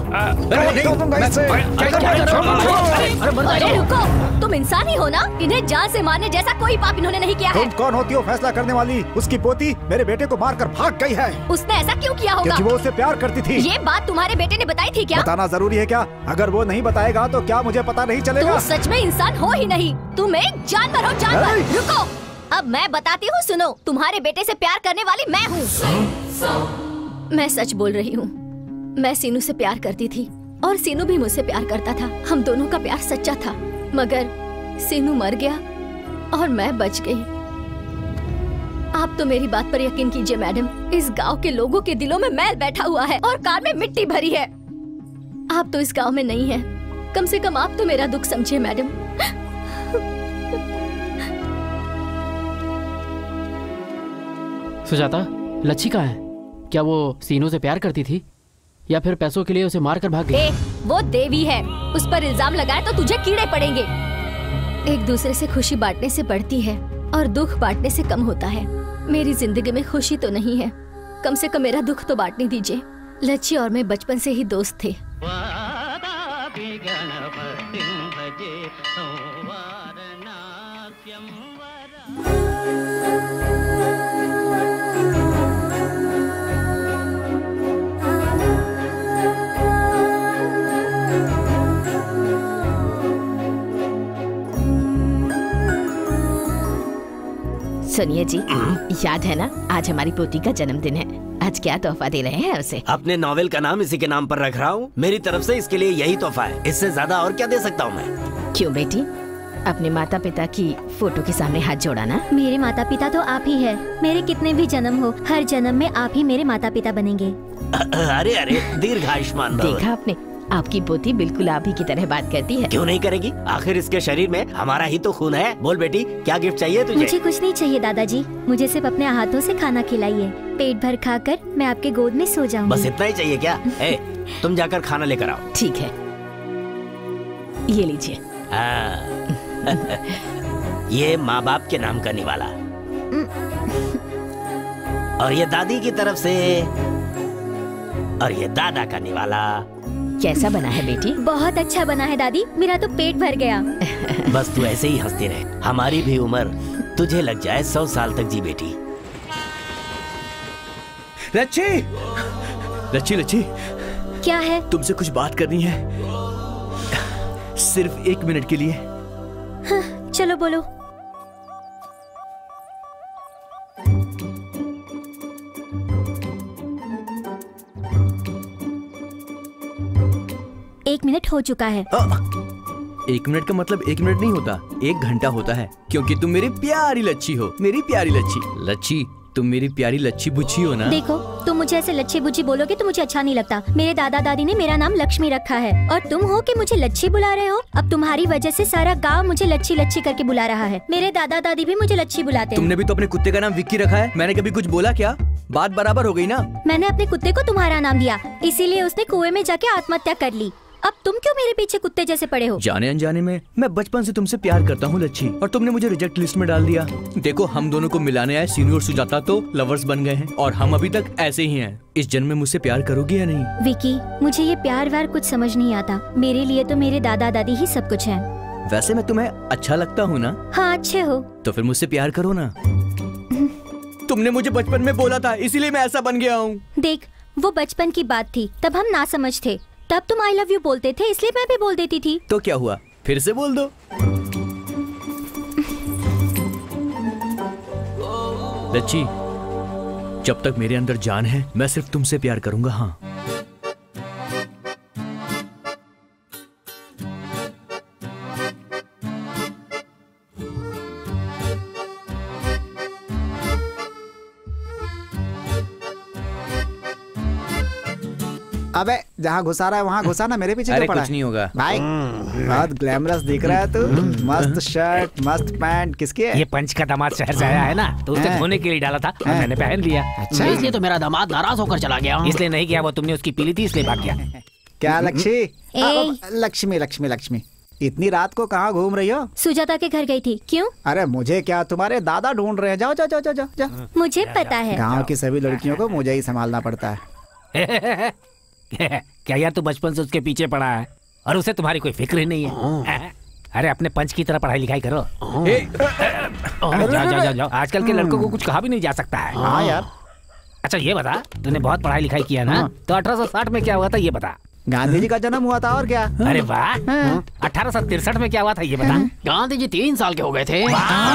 अरे रुको, तुम इंसान ही हो ना? इन्हें जान से मारने जैसा कोई पाप इन्होंने नहीं किया है। तुम कौन होती हो फैसला करने वाली? उसकी पोती मेरे बेटे को मारकर भाग गई है। उसने ऐसा क्यों किया होगा? क्योंकि वो उसे प्यार करती थी। ये बात तुम्हारे बेटे ने बताई थी क्या? बताना जरूरी है क्या? अगर वो नहीं बताएगा तो क्या मुझे पता नहीं चलेगा? तुम सच में इंसान हो ही नहीं, तुम एक जानवर हो, जानवर। रुको, अब मैं बताती हूँ, सुनो। तुम्हारे बेटे से प्यार करने वाली मैं हूँ। मैं सच बोल रही हूँ। मैं सीनू से प्यार करती थी और सीनू भी मुझसे प्यार करता था। हम दोनों का प्यार सच्चा था, मगर सीनू मर गया और मैं बच गई। आप तो मेरी बात पर यकीन कीजिए मैडम, इस गांव के लोगों के दिलों में मैल बैठा हुआ है और कान में मिट्टी भरी है। आप तो इस गांव में नहीं हैं, कम से कम आप तो मेरा दुख समझिए मैडम। सुजाता, लच्छी कहाँ है? क्या वो सीनू से प्यार करती थी या फिर पैसों के लिए उसे मार कर भाग गई? वो देवी है, उस पर इल्जाम लगाए तो तुझे कीड़े पड़ेंगे। एक दूसरे से खुशी बांटने से बढ़ती है और दुख बांटने से कम होता है। मेरी जिंदगी में खुशी तो नहीं है, कम से कम मेरा दुख तो बांटने दीजिए। लच्छी और मैं बचपन से ही दोस्त थे। सुनिए जी, याद है ना आज हमारी पोती का जन्मदिन है। आज क्या तोहफा दे रहे हैं उसे? अपने नॉवेल का नाम इसी के नाम पर रख रहा हूँ। मेरी तरफ से इसके लिए यही तोहफा है, इससे ज्यादा और क्या दे सकता हूँ मैं? क्यों बेटी, अपने माता पिता की फोटो के सामने हाथ जोड़ा ना। मेरे माता पिता तो आप ही है। मेरे कितने भी जन्म हो, हर जन्म में आप ही मेरे माता पिता बनेंगे। अरे अरे, दीर्घायुष्मान भव। देखा आपने, आपकी पोती बिल्कुल आप ही की तरह बात करती है। क्यों नहीं करेगी, आखिर इसके शरीर में हमारा ही तो खून है। बोल बेटी, क्या गिफ्ट चाहिए तुझे? मुझे कुछ नहीं चाहिए दादाजी, मुझे सिर्फ अपने हाथों से खाना खिलाइए। पेट भर खाकर मैं आपके गोद में सो जाऊंगी। बस इतना ही चाहिए क्या? तुम जाकर खाना लेकर आओ। ठीक है, ये लीजिए। ये माँ बाप के नाम का निवाला, और ये दादी की तरफ से, और ये दादा का निवाला। कैसा बना है बेटी? बहुत अच्छा बना है दादी, मेरा तो पेट भर गया। बस तू ऐसे ही हंसती रहे, हमारी भी उम्र तुझे लग जाए 100 साल तक जी बेटी। लच्छी, लच्छी, लच्छी, क्या है? तुमसे कुछ बात करनी है, सिर्फ 1 मिनट के लिए। हाँ, चलो बोलो। एक मिनट हो चुका है। 1 मिनट का मतलब 1 मिनट नहीं होता, 1 घंटा होता है, क्योंकि तुम मेरी प्यारी लच्छी हो। मेरी प्यारी लच्छी। लच्छी, तुम मेरी प्यारी लच्छी बुच्छी हो ना? देखो, तुम मुझे ऐसे लच्छी बुच्छी बोलोगे तो मुझे अच्छा नहीं लगता। मेरे दादा दादी ने मेरा नाम लक्ष्मी रखा है और तुम हो कि मुझे लच्छी बुला रहे हो। अब तुम्हारी वजह से सारा गांव मुझे लच्छी लच्छी करके बुला रहा है। मेरे दादा दादी भी मुझे लच्छी बुलाते हैं। तुमने भी तो अपने कुत्ते का नाम विक्की रखा है। मैंने कभी कुछ बोला क्या? बात बराबर हो गई ना? मैंने अपने कुत्ते को तुम्हारा नाम दिया, इसीलिए उसने कुएं में जाके आत्महत्या कर ली। अब तुम क्यों मेरे पीछे कुत्ते जैसे पड़े हो? जाने अनजाने में मैं बचपन से तुमसे प्यार करता हूँ लच्छी, और तुमने मुझे रिजेक्ट लिस्ट में डाल दिया। देखो, हम दोनों को मिलाने आए सीनू और सुजाता तो लवर्स बन गए हैं, और हम अभी तक ऐसे ही हैं। इस जन्म में मुझसे प्यार करोगी या नहीं? विकी, मुझे ये प्यार व्यार कुछ समझ नहीं आता। मेरे लिए तो मेरे दादा दादी ही सब कुछ है। वैसे मैं तुम्हें अच्छा लगता हूँ ना? हाँ, अच्छे हो। तो फिर मुझसे प्यार करो ना। तुमने मुझे बचपन में बोला था, इसीलिए मैं ऐसा बन गया हूँ। देख, वो बचपन की बात थी, तब हम ना समझ थे। तब तुम आई लव यू बोलते थे, इसलिए मैं भी बोल देती थी। तो क्या हुआ, फिर से बोल दो। लच्छी, जब तक मेरे अंदर जान है, मैं सिर्फ तुमसे प्यार करूंगा। हाँ, अबे जहाँ घुसा रहा है वहाँ घुसा ना, मेरे पीछे क्यों पड़ा है? कुछ नहीं होगा भाई, बहुत ग्लैमरस दिख रहा है तू। मस्त शर्ट, मस्त पैंट, किसकी है? ये पंच का दामाद शहर से आया है ना, तो उसे धोने के लिए डाला था और मैंने पहन लिया। अच्छा, इसलिए तो मेरा दामाद नाराज होकर चला गया। इसलिए नहीं किया, वो तुमने उसकी पीली थी इसलिए भाग गया। क्या लक्ष्मी? लक्ष्मी लक्ष्मी लक्ष्मी, इतनी रात को कहाँ घूम रही हो? सुजाता के घर गई थी। क्यों? अरे मुझे क्या, तुम्हारे दादा ढूंढ रहे हैं। जाओ जाओ जाओ जाओ जाओ। मुझे पता है, गाँव की सभी लड़कियों को मुझे ही संभालना पड़ता है। क्या यार, तू बचपन से उसके पीछे पड़ा है और उसे तुम्हारी कोई फिक्र ही नहीं है? अरे अपने पंच की तरह पढ़ाई लिखाई करो। जाओ जाओ जाओ, आजकल के लड़कों को कुछ कहा भी नहीं जा सकता है। हाँ यार। अच्छा ये बता, तूने बहुत पढ़ाई लिखाई किया ना, तो 1860 में क्या हुआ था ये बता। गांधी जी का जन्म हुआ था, और क्या? अरे वाह। 1863 में क्या हुआ था ये बता। गांधी जी 3 साल के हो गए थे।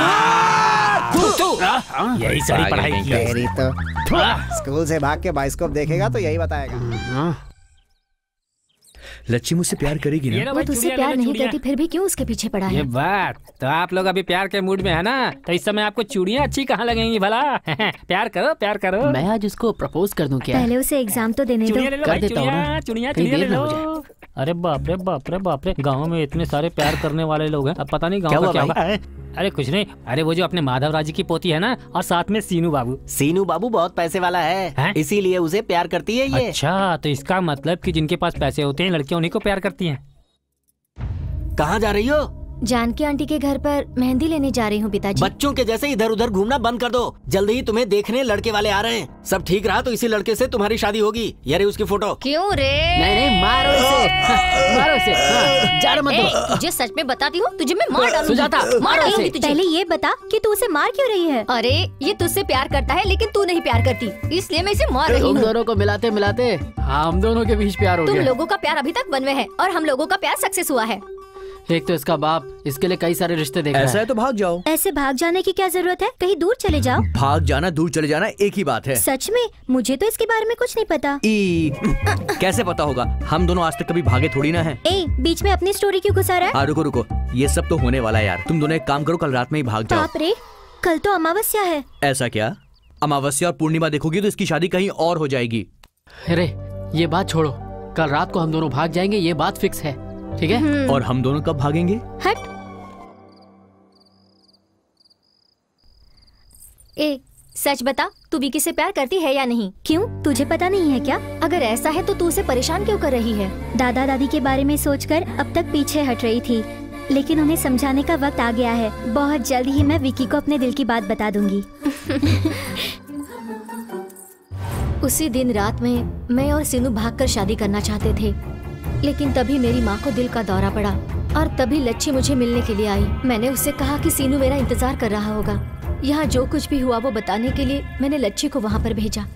यही सारी पढ़ाई की है। तेरी तो स्कूल से भाग के बाइस्कोप देखेगा तो यही बताएगा। लच्छी मुझसे प्यार करेगी ना? वो तुझसे प्यार नहीं करती, फिर भी क्यों उसके पीछे पड़ा है? ये बात तो आप लोग अभी प्यार के मूड में है ना, तो इस समय आपको चूड़ियाँ अच्छी कहाँ लगेंगी भला? प्यार करो, प्यार करो। मैं आज उसको प्रपोज कर दूं क्या? पहले उसे एग्जाम तो देने दो। कर देता हूँ ना, चूड़ियाँ कहीं ले देर ना हो लो। अरे बाप रे बाप रे बाप रे, गाँव में इतने सारे प्यार करने वाले लोग हैं, अब पता नहीं गाँव का क्या होगा। अरे कुछ नहीं, अरे वो जो अपने माधव राज की पोती है ना, और साथ में सीनू बाबू। सीनू बाबू बहुत पैसे वाला है, इसीलिए उसे प्यार करती है ये। अच्छा, तो इसका मतलब कि जिनके पास पैसे होते हैं लड़कियां उन्हीं को प्यार करती हैं। कहाँ जा रही हो? जानकी आंटी के घर पर मेहंदी लेने जा रही हूँ पिताजी। बच्चों के जैसे इधर उधर घूमना बंद कर दो, जल्दी ही तुम्हें देखने लड़के वाले आ रहे हैं। सब ठीक रहा तो इसी लड़के से तुम्हारी शादी होगी। ये रही उसकी फोटो। क्यों रे? नहीं मारो इसे, मारो इसे, जार मत दो। तुझे सच में बताती हूँ, तुझे मैं मार डालूंगी। सुजाता, मारो इसे। पहले ये बता कि तू उसे मार क्यों रही है? अरे ये तुझसे प्यार करता है, लेकिन तू नहीं प्यार करती, इसलिए मैं इसे मार रही हूँ। तुम दोनों को मिलाते मिलाते हम दोनों के बीच प्यार हो गया। तुम लोगों का प्यार अभी तक वन वे है और हम लोगों का प्यार सक्सेस हुआ है। एक तो इसका बाप इसके लिए कई सारे रिश्ते देख रहा है। ऐसा है तो भाग जाओ। ऐसे भाग जाने की क्या जरूरत है? कहीं दूर चले जाओ। भाग जाना दूर चले जाना एक ही बात है। सच में? मुझे तो इसके बारे में कुछ नहीं पता। कैसे पता होगा? हम दोनों आज तक कभी भागे थोड़ी ना है। बीच में अपनी स्टोरी क्यों घुसा रहा है? रुको रुको, ये सब तो होने वाला है यार। तुम दोनों एक काम करो, कल रात में ही भाग जाओ। बाप रे, कल तो अमावस्या है। ऐसा क्या? अमावस्या और पूर्णिमा देखोगी तो इसकी शादी कहीं और हो जाएगी। अरे ये बात छोड़ो, कल रात को हम दोनों भाग जाएंगे, ये बात फिक्स है, ठीक है? और हम दोनों कब भागेंगे? हट। सच बता, तू विकी से प्यार करती है या नहीं? क्यों, तुझे पता नहीं है क्या? अगर ऐसा है तो तू उसे परेशान क्यों कर रही है? दादा दादी के बारे में सोचकर अब तक पीछे हट रही थी, लेकिन उन्हें समझाने का वक्त आ गया है। बहुत जल्द ही मैं विकी को अपने दिल की बात बता दूंगी। उसी दिन रात में मैं और सीनू भागकर शादी करना चाहते थे, लेकिन तभी मेरी माँ को दिल का दौरा पड़ा और तभी लच्छी मुझे मिलने के लिए आई। मैंने उससे कहा कि सीनू मेरा इंतजार कर रहा होगा। यहाँ जो कुछ भी हुआ वो बताने के लिए मैंने लच्छी को वहाँ पर भेजा।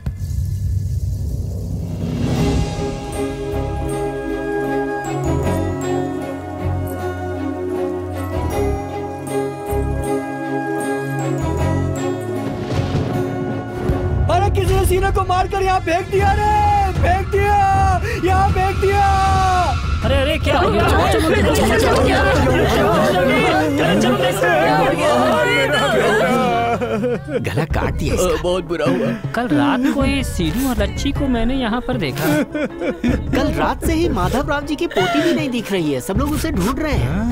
अरे किसी ने सीना को मारकर यहाँ फेंक दिया रे, फेंक दिया, यहाँ फेंक दिया। अरे अरे क्या हो गया? गला काट दिया इसका। बहुत बुरा हुआ। कल रात को ये सीनू और लच्छी को मैंने यहाँ पर देखा। कल रात से ही माधव राव जी की पोती भी नहीं दिख रही है, सब लोग उसे ढूंढ रहे हैं।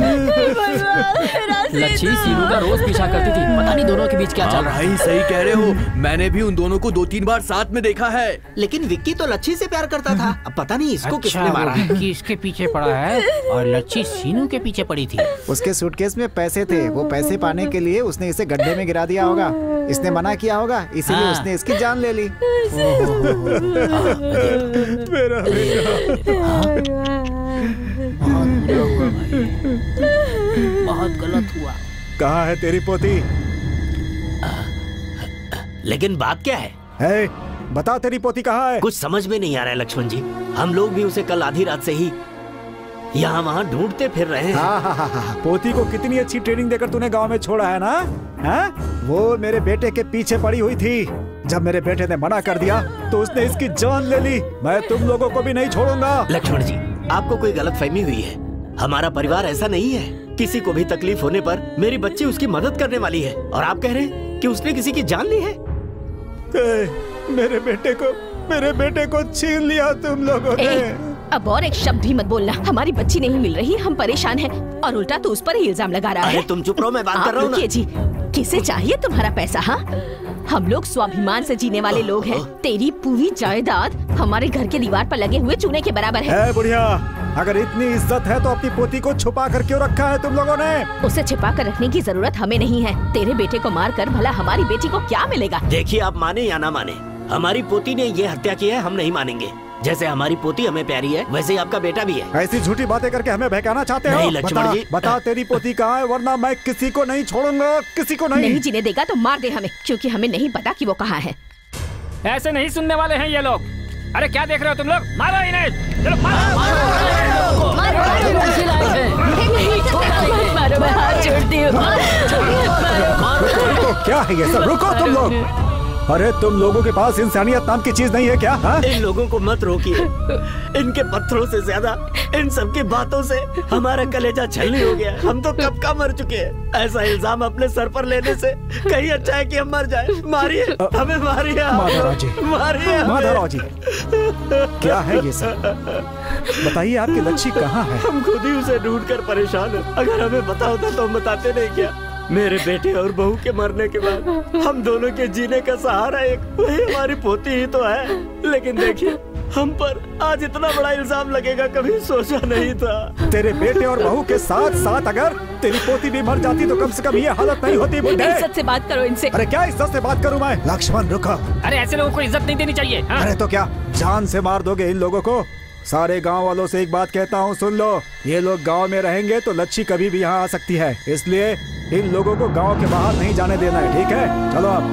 लच्छी सीनू का रोज पीछा करती थी, पता नहीं दोनों के बीच क्या चल रहा है। भाई सही कह रहे हो, मैंने भी उन दोनों को 2-3 बार साथ में देखा है। लेकिन विक्की तो लच्छी से प्यार करता था, अब पता नहीं इसको किसने मारा है। विक्की इसके पीछे पड़ा है और लच्छी सीनू के पीछे पड़ी थी। उसके सूटकेस में पैसे थे, वो पैसे पाने के लिए उसने इसे गड्ढे में गिरा दिया होगा। इसने मना किया होगा, इसीलिए उसने इसकी जान ले ली। मेरा बहुत गलत हुआ। कहाँ है तेरी पोती? लेकिन बात क्या है? बता, तेरी पोती कहाँ है? कुछ समझ में नहीं आ रहा है लक्ष्मण जी। हम लोग भी उसे कल आधी रात से ही यहाँ वहाँ ढूंढते फिर रहे हैं। हाँ। पोती को कितनी अच्छी ट्रेनिंग देकर तूने गांव में छोड़ा है ना? हाँ? वो मेरे बेटे के पीछे पड़ी हुई थी। जब मेरे बेटे ने मना कर दिया तो उसने इसकी जान ले ली। मैं तुम लोगों को भी नहीं छोड़ूंगा। लक्ष्मण जी, आपको कोई गलतफहमी हुई है। हमारा परिवार ऐसा नहीं है। किसी को भी तकलीफ होने पर मेरी बच्ची उसकी मदद करने वाली है, और आप कह रहे हैं कि उसने किसी की जान ली है। मेरे बेटे को छीन लिया तुम लोगों ने। अब और एक शब्द भी मत बोलना। हमारी बच्ची नहीं मिल रही, हम परेशान हैं, और उल्टा तो उस पर ही इल्जाम लगा रहा है। तुम चुप रहो, मैं बात कर रहा हूँ ना। जी, किसे चाहिए तुम्हारा पैसा? हाँ, हम लोग स्वाभिमान से जीने वाले लोग हैं। तेरी पूरी जायदाद हमारे घर के दीवार पर लगे हुए चूने के बराबर है। बुढ़िया, अगर इतनी इज्जत है तो अपनी पोती को छुपा कर क्यों रखा है तुम लोगों ने? उसे छिपा कर रखने की जरूरत हमें नहीं है। तेरे बेटे को मार कर भला हमारी बेटी को क्या मिलेगा? देखिए, आप माने या ना माने, हमारी पोती ने ये हत्या की है, हम नहीं मानेंगे। जैसे हमारी पोती हमें प्यारी है, वैसे ही आपका बेटा भी है। ऐसी झूठी बातें करके हमें बहकाना चाहते हो? नहीं लक्ष्मण जी, बता तेरी पोती कहाँ है, वरना मैं किसी को नहीं छोड़ूंगा, किसी को नहीं। नहीं जीने देगा तो मार दे हमें, क्योंकि हमें नहीं पता कि वो कहाँ है। ऐसे नहीं सुनने वाले हैं ये लोग। अरे क्या देख रहे हो तुम लोग? मारो इन्हें, चलो मारो। क्या है ये सब? रुको तुम लोग। अरे तुम लोगों के पास इंसानियत नाम की चीज नहीं है क्या? इन लोगों को मत रोकिए। इनके पत्थरों से ज्यादा इन सब की बातों से हमारा कलेजा छलनी हो गया। हम तो कब का मर चुके हैं। ऐसा इल्जाम अपने सर पर लेने से कहीं अच्छा है कि हम मर जाए। मारिए हमें, मारिए माधवराव जी, मारिए माधवराव जी, क्या है ये सब? बताइए आपकी लच्छी कहाँ है? हम खुद ही उसे ढूंढ कर परेशान हैं। अगर हमें पता होता तो हम बताते नहीं क्या। मेरे बेटे और बहू के मरने के बाद हम दोनों के जीने का सहारा एक वही हमारी पोती ही तो है। लेकिन देखिए, हम पर आज इतना बड़ा इल्जाम लगेगा कभी सोचा नहीं था। तेरे बेटे और बहू के साथ साथ अगर तेरी पोती भी मर जाती तो कम से कम ये हालत नहीं होती। इज्जत से बात करो इनसे। अरे क्या इज्जत से बात करूं मैं? लक्ष्मण रुको। अरे ऐसे लोगों को इज्जत नहीं देनी चाहिए। हाँ? अरे तो क्या जान से मार दोगे इन लोगों को? सारे गांव वालों से एक बात कहता हूँ, सुन लो। ये लोग गांव में रहेंगे तो लच्छी कभी भी यहाँ आ सकती है, इसलिए इन लोगों को गांव के बाहर नहीं जाने देना है, ठीक है? चलो अब।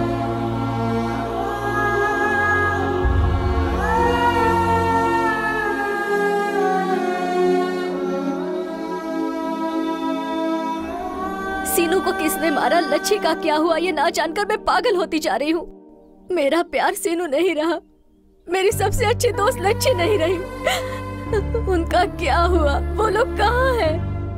सीनू को किसने मारा, लच्छी का क्या हुआ, ये ना जानकर मैं पागल होती जा रही हूँ। मेरा प्यार सीनू नहीं रहा, मेरी सबसे अच्छी दोस्त लच्छी नहीं रही। उनका क्या हुआ? वो लोग कहाँ हैं?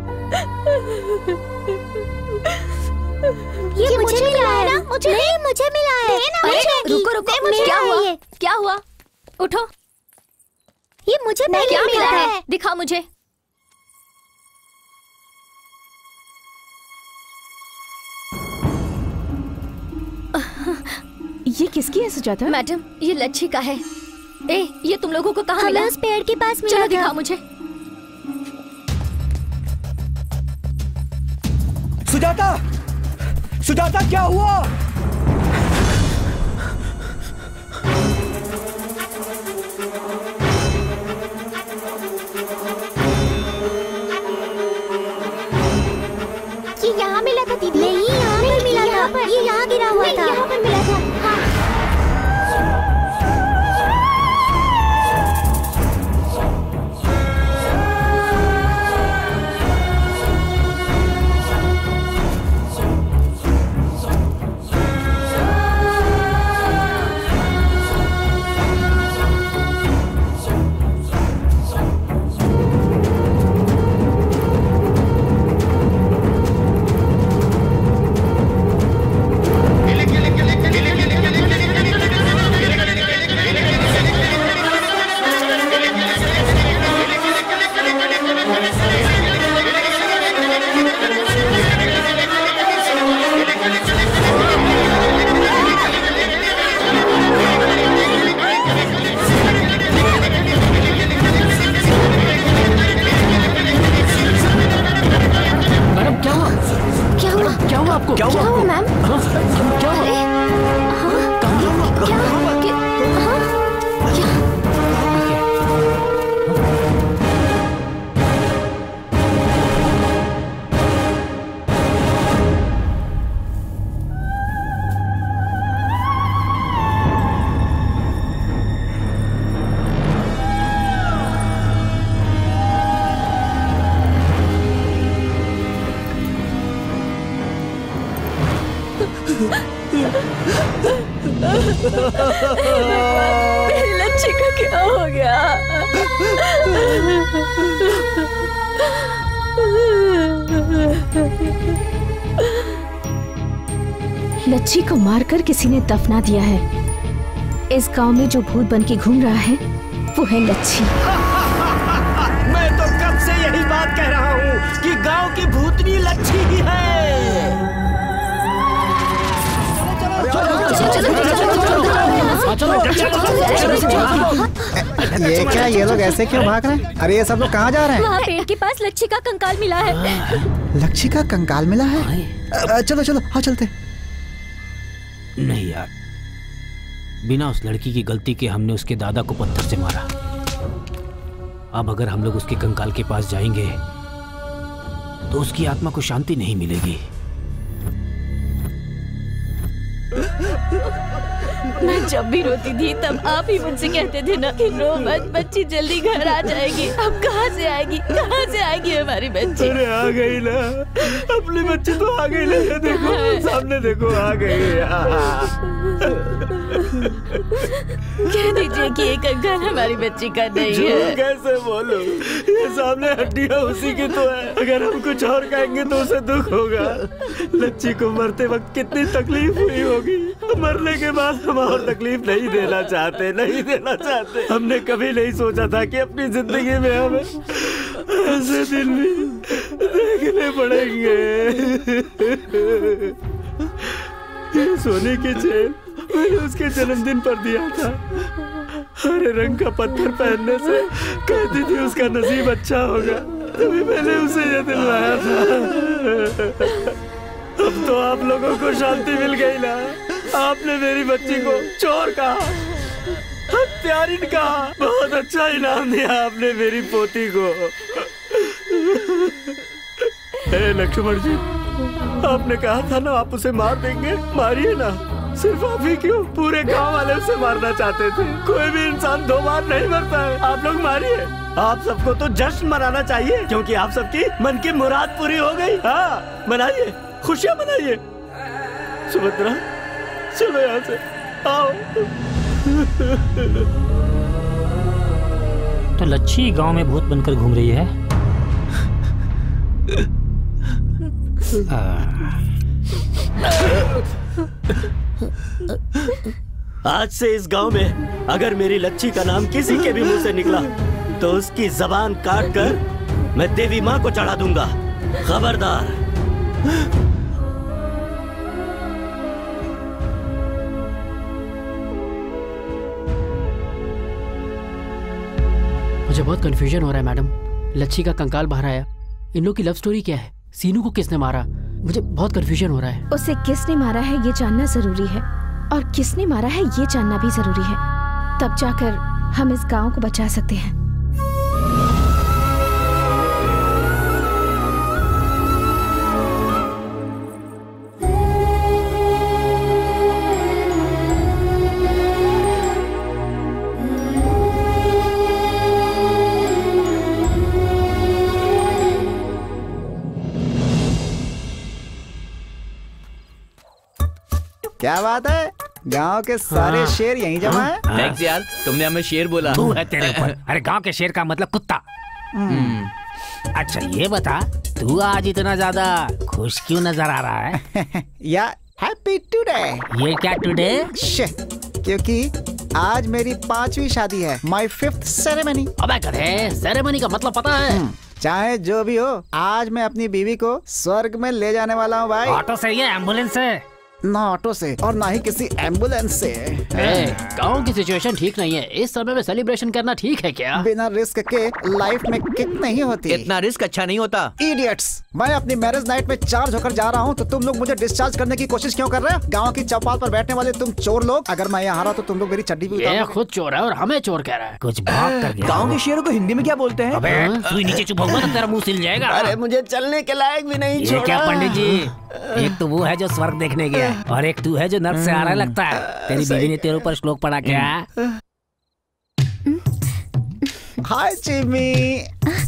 ये मुझे मिला है ना? मुझे नहीं, मुझे मिला है। रुको रुको, क्या हुआ? क्या हुआ? उठो। ये मुझे क्या मिला है? दिखा मुझे। ये किसकी है सुजाता? मैडम, ये लच्छी का है। ये तुम लोगों को कहाँ मिला? उस पेड़ के पास मिला। चलो दिखा मुझे। सुजाता, सुजाता क्या हुआ? ये यहाँ मिला था दीदी। नहीं, यहाँ पर मिला था। ये यहाँ गिरा हुआ था। यहाँ पर मिला था। हाँ। क्या हुआ मैम? क्या हुआ? मेरी लच्छी का क्या हो गया? लच्छी को मारकर किसी ने दफना दिया है। इस गांव में जो भूत बन के घूम रहा है वो है लच्छी। मैं तो कब से यही बात कह रहा हूँ कि गांव की भूतनी लच्छी ही है। ये क्या, ये लोग ऐसे क्यों भाग रहे हैं? अरे ये सब लोग कहाँ जा रहे हैं? वहाँ पेड़ के पास लच्छी का कंकाल मिला है। लच्छी का कंकाल मिला है? चलो चलो हाँ चलते। नहीं यार, बिना उस लड़की की गलती के हमने उसके दादा को पत्थर से मारा। अब अगर हम लोग उसके कंकाल के पास जाएंगे तो उसकी आत्मा को शांति नहीं मिलेगी। मैं जब भी रोती थी तब आप ही मुझसे कहते थे ना कि रो मत, बच्ची जल्दी घर आ जाएगी। अब कहाँ से आएगी, कहाँ से आएगी हमारी बच्ची? अरे आ गई ना, अपनी बच्ची तो आ गई ना, देखो सामने देखो आ गई। कह दीजिए कि एक अंकल हमारी बच्ची का नहीं है। कैसे बोलूं, ये सामने हड्डियां उसी की तो है। अगर हम कुछ और कहेंगे तो उसे दुख होगा। लच्ची को मरते वक्त कितनी तकलीफ हुई होगी, मरने के बाद हम और तकलीफ नहीं देना चाहते, नहीं देना चाहते। हमने कभी नहीं सोचा था कि अपनी जिंदगी में हमें ऐसे दिन भी देखने पड़ेंगे। ये सोने की चेन मैंने उसके जन्मदिन पर दिया था। हरे रंग का पत्थर पहनने से कहती थी उसका नसीब अच्छा होगा, तभी मैंने उसे ये दिलवाया था। अब तो आप लोगों को शांति मिल गई ना। आपने मेरी बच्ची को चोर कहा, हत्यारिन कहा, बहुत अच्छा इनाम दिया आपने मेरी पोती को। लक्ष्मण जी, आपने कहा था ना आप उसे मार देंगे, मारिए ना। सिर्फ आप ही क्यों, पूरे गांव वाले उसे मारना चाहते थे। कोई भी इंसान 2 बार नहीं मरता है। आप लोग मारिए। आप सबको तो जश्न मनाना चाहिए क्योंकि आप सबकी मन की मुराद पूरी हो गई। हाँ, मनाइए, खुशियां मनाइए। सुभद्रा, चलो यहाँ से आओ। तो लच्छी गांव में भूत बनकर घूम रही है। आज से इस गांव में अगर मेरी लच्छी का नाम किसी के भी मुंह से निकला तो उसकी जबान काट कर मैं देवी माँ को चढ़ा दूंगा। खबरदार। मुझे बहुत कंफ्यूजन हो रहा है मैडम। लच्छी का कंकाल बाहर आया, इन लोग की लव स्टोरी क्या है? सीनू को किसने मारा? मुझे बहुत कंफ्यूजन हो रहा है। उसे किसने मारा है ये जानना जरूरी है, और किसने मारा है ये जानना भी जरूरी है। तब जाकर हम इस गांव को बचा सकते हैं। क्या बात है, गांव के सारे शेर यहीं जमा है। थैंक्स यार, तुमने हमें शेर बोला। तू है तेरे ऊपर। अरे गांव के शेर का मतलब कुत्ता। अच्छा ये बता, तू आज इतना ज्यादा खुश क्यों नजर आ रहा है? या हैप्पी टुडे। ये क्या टुडे? क्योंकि आज मेरी 5वीं शादी है, माय 5th सेरेमनी। अबे गधे, सेरेमनी का मतलब पता है? चाहे जो भी हो, आज मैं अपनी बीवी को स्वर्ग में ले जाने वाला हूँ भाई। ऑटो से या एम्बुलेंस से? ना ऑटो से और ना ही किसी एम्बुलेंस से। गांव की सिचुएशन ठीक नहीं है, इस समय में सेलिब्रेशन करना ठीक है क्या? बिना रिस्क के लाइफ में किक नहीं होती। इतना रिस्क अच्छा नहीं होता। इडियट्स, मैं अपनी मैरिज नाइट में चार्ज होकर जा रहा हूँ तो तुम लोग मुझे डिस्चार्ज करने की कोशिश क्यों कर रहे हो? गांव की चौपाल पर बैठने वाले तुम चोर लोग, अगर मैं यहाँ हारा तो तुम लोग मेरी चड्डी भी ये खुद चोर है और हमें चोर कह रहा है। कुछ भाग कर गया। गांव के शेरों को हिंदी में क्या बोलते हैं? अबे तू नीचे चुप होगा तो तेरा मुंह सिल जाएगा। अरे मुझे चलने के लायक भी नहीं छोड़ा। ये क्या पंडित जी, एक तो वो है जो स्वर्ग देखने गया और एक तू है जो नर्क से आ रहा लगता है। तेरी बीवी ने तेरे ऊपर श्लोक पढ़ा क्या? हाय चिमी।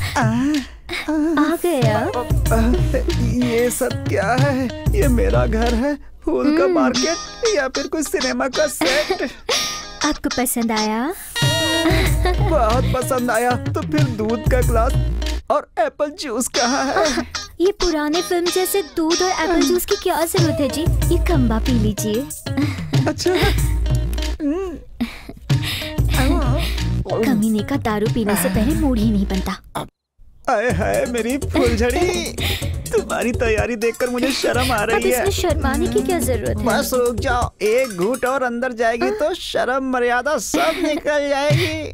आ गया। ये सब क्या है? ये मेरा घर है, फूल का मार्केट या फिर कोई सिनेमा का सेट? आपको पसंद आया? बहुत पसंद आया। तो फिर दूध का ग्लास और एप्पल जूस कहाँ है? ये पुराने फिल्म जैसे दूध और एप्पल जूस की क्या जरूरत है जी? ये खंबा पी लीजिए। अच्छा। कमीने का दारू पीने से पहले मूड ही नहीं बनता। आए हाय मेरी फुलझड़ी, तुम्हारी तैयारी देखकर मुझे शर्म आ रही है। इसमें शर्माने की क्या जरूरत है? बस रुक जाओ, एक घूंट और अंदर जाएगी तो शर्म मर्यादा सब निकल जाएगी।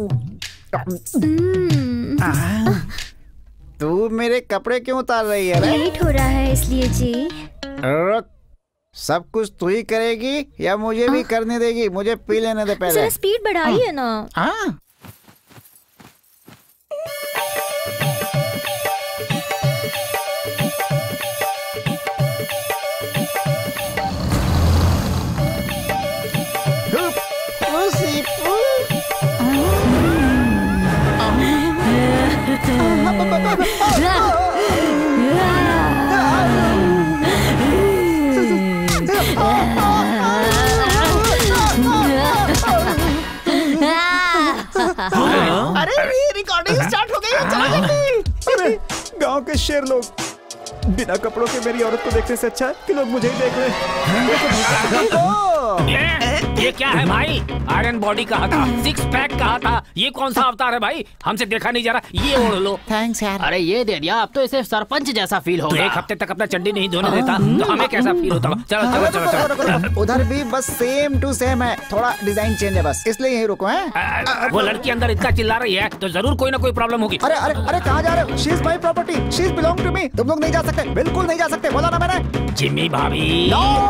तू मेरे कपड़े क्यों उतार रही है? लेट हो रहा है इसलिए जी। रुक, सब कुछ तू ही करेगी या मुझे भी करने देगी? मुझे पी लेने दे पहले। जरा स्पीड बढ़ाइए ना। हाँ। अरे गांव के शेर लोग, बिना कपड़ों के मेरी औरत को देखने से अच्छा है कि लोग मुझे ही देख रहे हैं। ये क्या है भाई? आयरन बॉडी कहा था, सिक्स पैक कहा था, ये कौन सा अवतार है भाई? हमसे देखा नहीं जा रहा, ये ओढ़ लो। थैंक्स यार। अरे ये दे दिया, अब तो इसे सरपंच जैसा फील होगा। तो एक हफ्ते तक अपना चड्डी नहीं धोने देता तो हमें कैसा फील होता? चलो चलो चलो चलो। उधर भी बस सेम टू सेम है, थोड़ा डिजाइन चेंज है बस, इसलिए यही रुको हैं। वो लड़की अंदर इतना चिल्ला रही है तो जरूर कोई ना कोई प्रॉब्लम होगी। अरे अरे अरे कहाँ जा रहे हो? She is my property, she is belong to me. तुम लोग नहीं जा सकते, बिल्कुल नहीं जा सकते, बोला ना मैंने। जिम्मी भाभी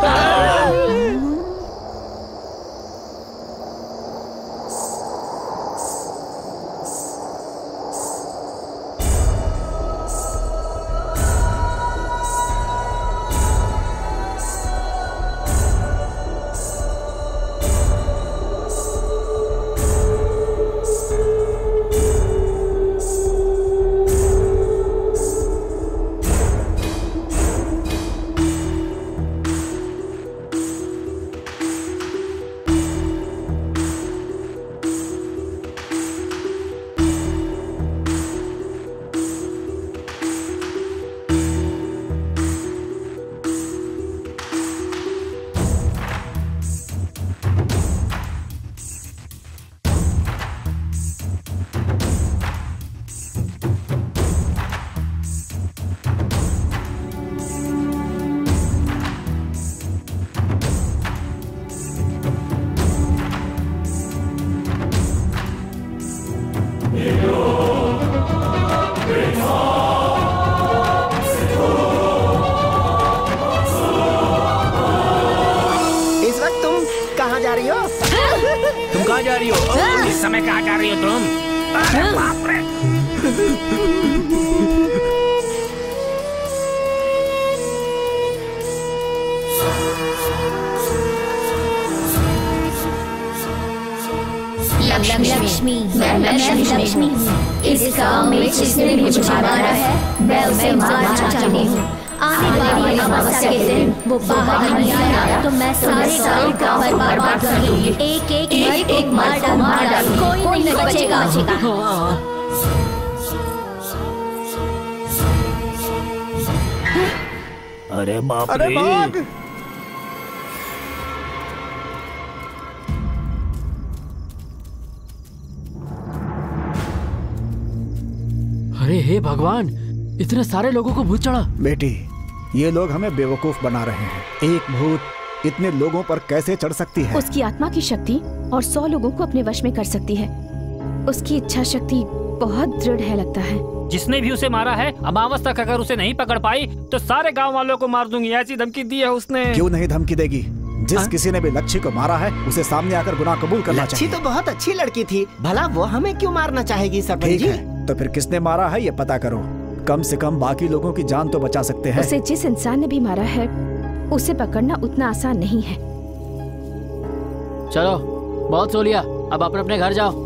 तुम कहाँ जा रही हो? इस समय कहाँ जा रही हो तुम? अरे बाप रे! लक्ष्मी, मैं लक्ष्मी, इस गांव में जिसने मुझे मारा है मैं उसे मारना चाहती हूँ। आने वाली अमावस्या के दिन वो बाहर नहीं आया तो मैं सारे गांव को बर्बाद कर दूंगी। एक मार डालूंगी, कोई नहीं बचेगा। अरे बाप रे! अरे हे भगवान, इतने सारे लोगों को भूत चढ़ा। बेटी, ये लोग हमें बेवकूफ बना रहे हैं। एक भूत इतने लोगों पर कैसे चढ़ सकती है? उसकी आत्मा की शक्ति और 100 लोगों को अपने वश में कर सकती है। उसकी इच्छा शक्ति बहुत दृढ़ है लगता है। जिसने भी उसे मारा है, अमावस तक अगर उसे नहीं पकड़ पाई तो सारे गांव वालों को मार दूंगी, ऐसी धमकी दी है उसने। क्यों नहीं धमकी देगी? जिस किसी ने भी लच्छी को मारा है उसे सामने आकर गुनाह कबूल करना चाहिए। लच्छी तो बहुत अच्छी लड़की थी, भला वो हमें क्यों मारना चाहेगी सरपंच जी? तो फिर किसने मारा है ये पता करो, कम से कम बाकी लोगों की जान तो बचा सकते हैं। उसे जिस इंसान ने भी मारा है उसे पकड़ना उतना आसान नहीं है। चलो बहुत सो लिया, अब अपने अपने घर जाओ।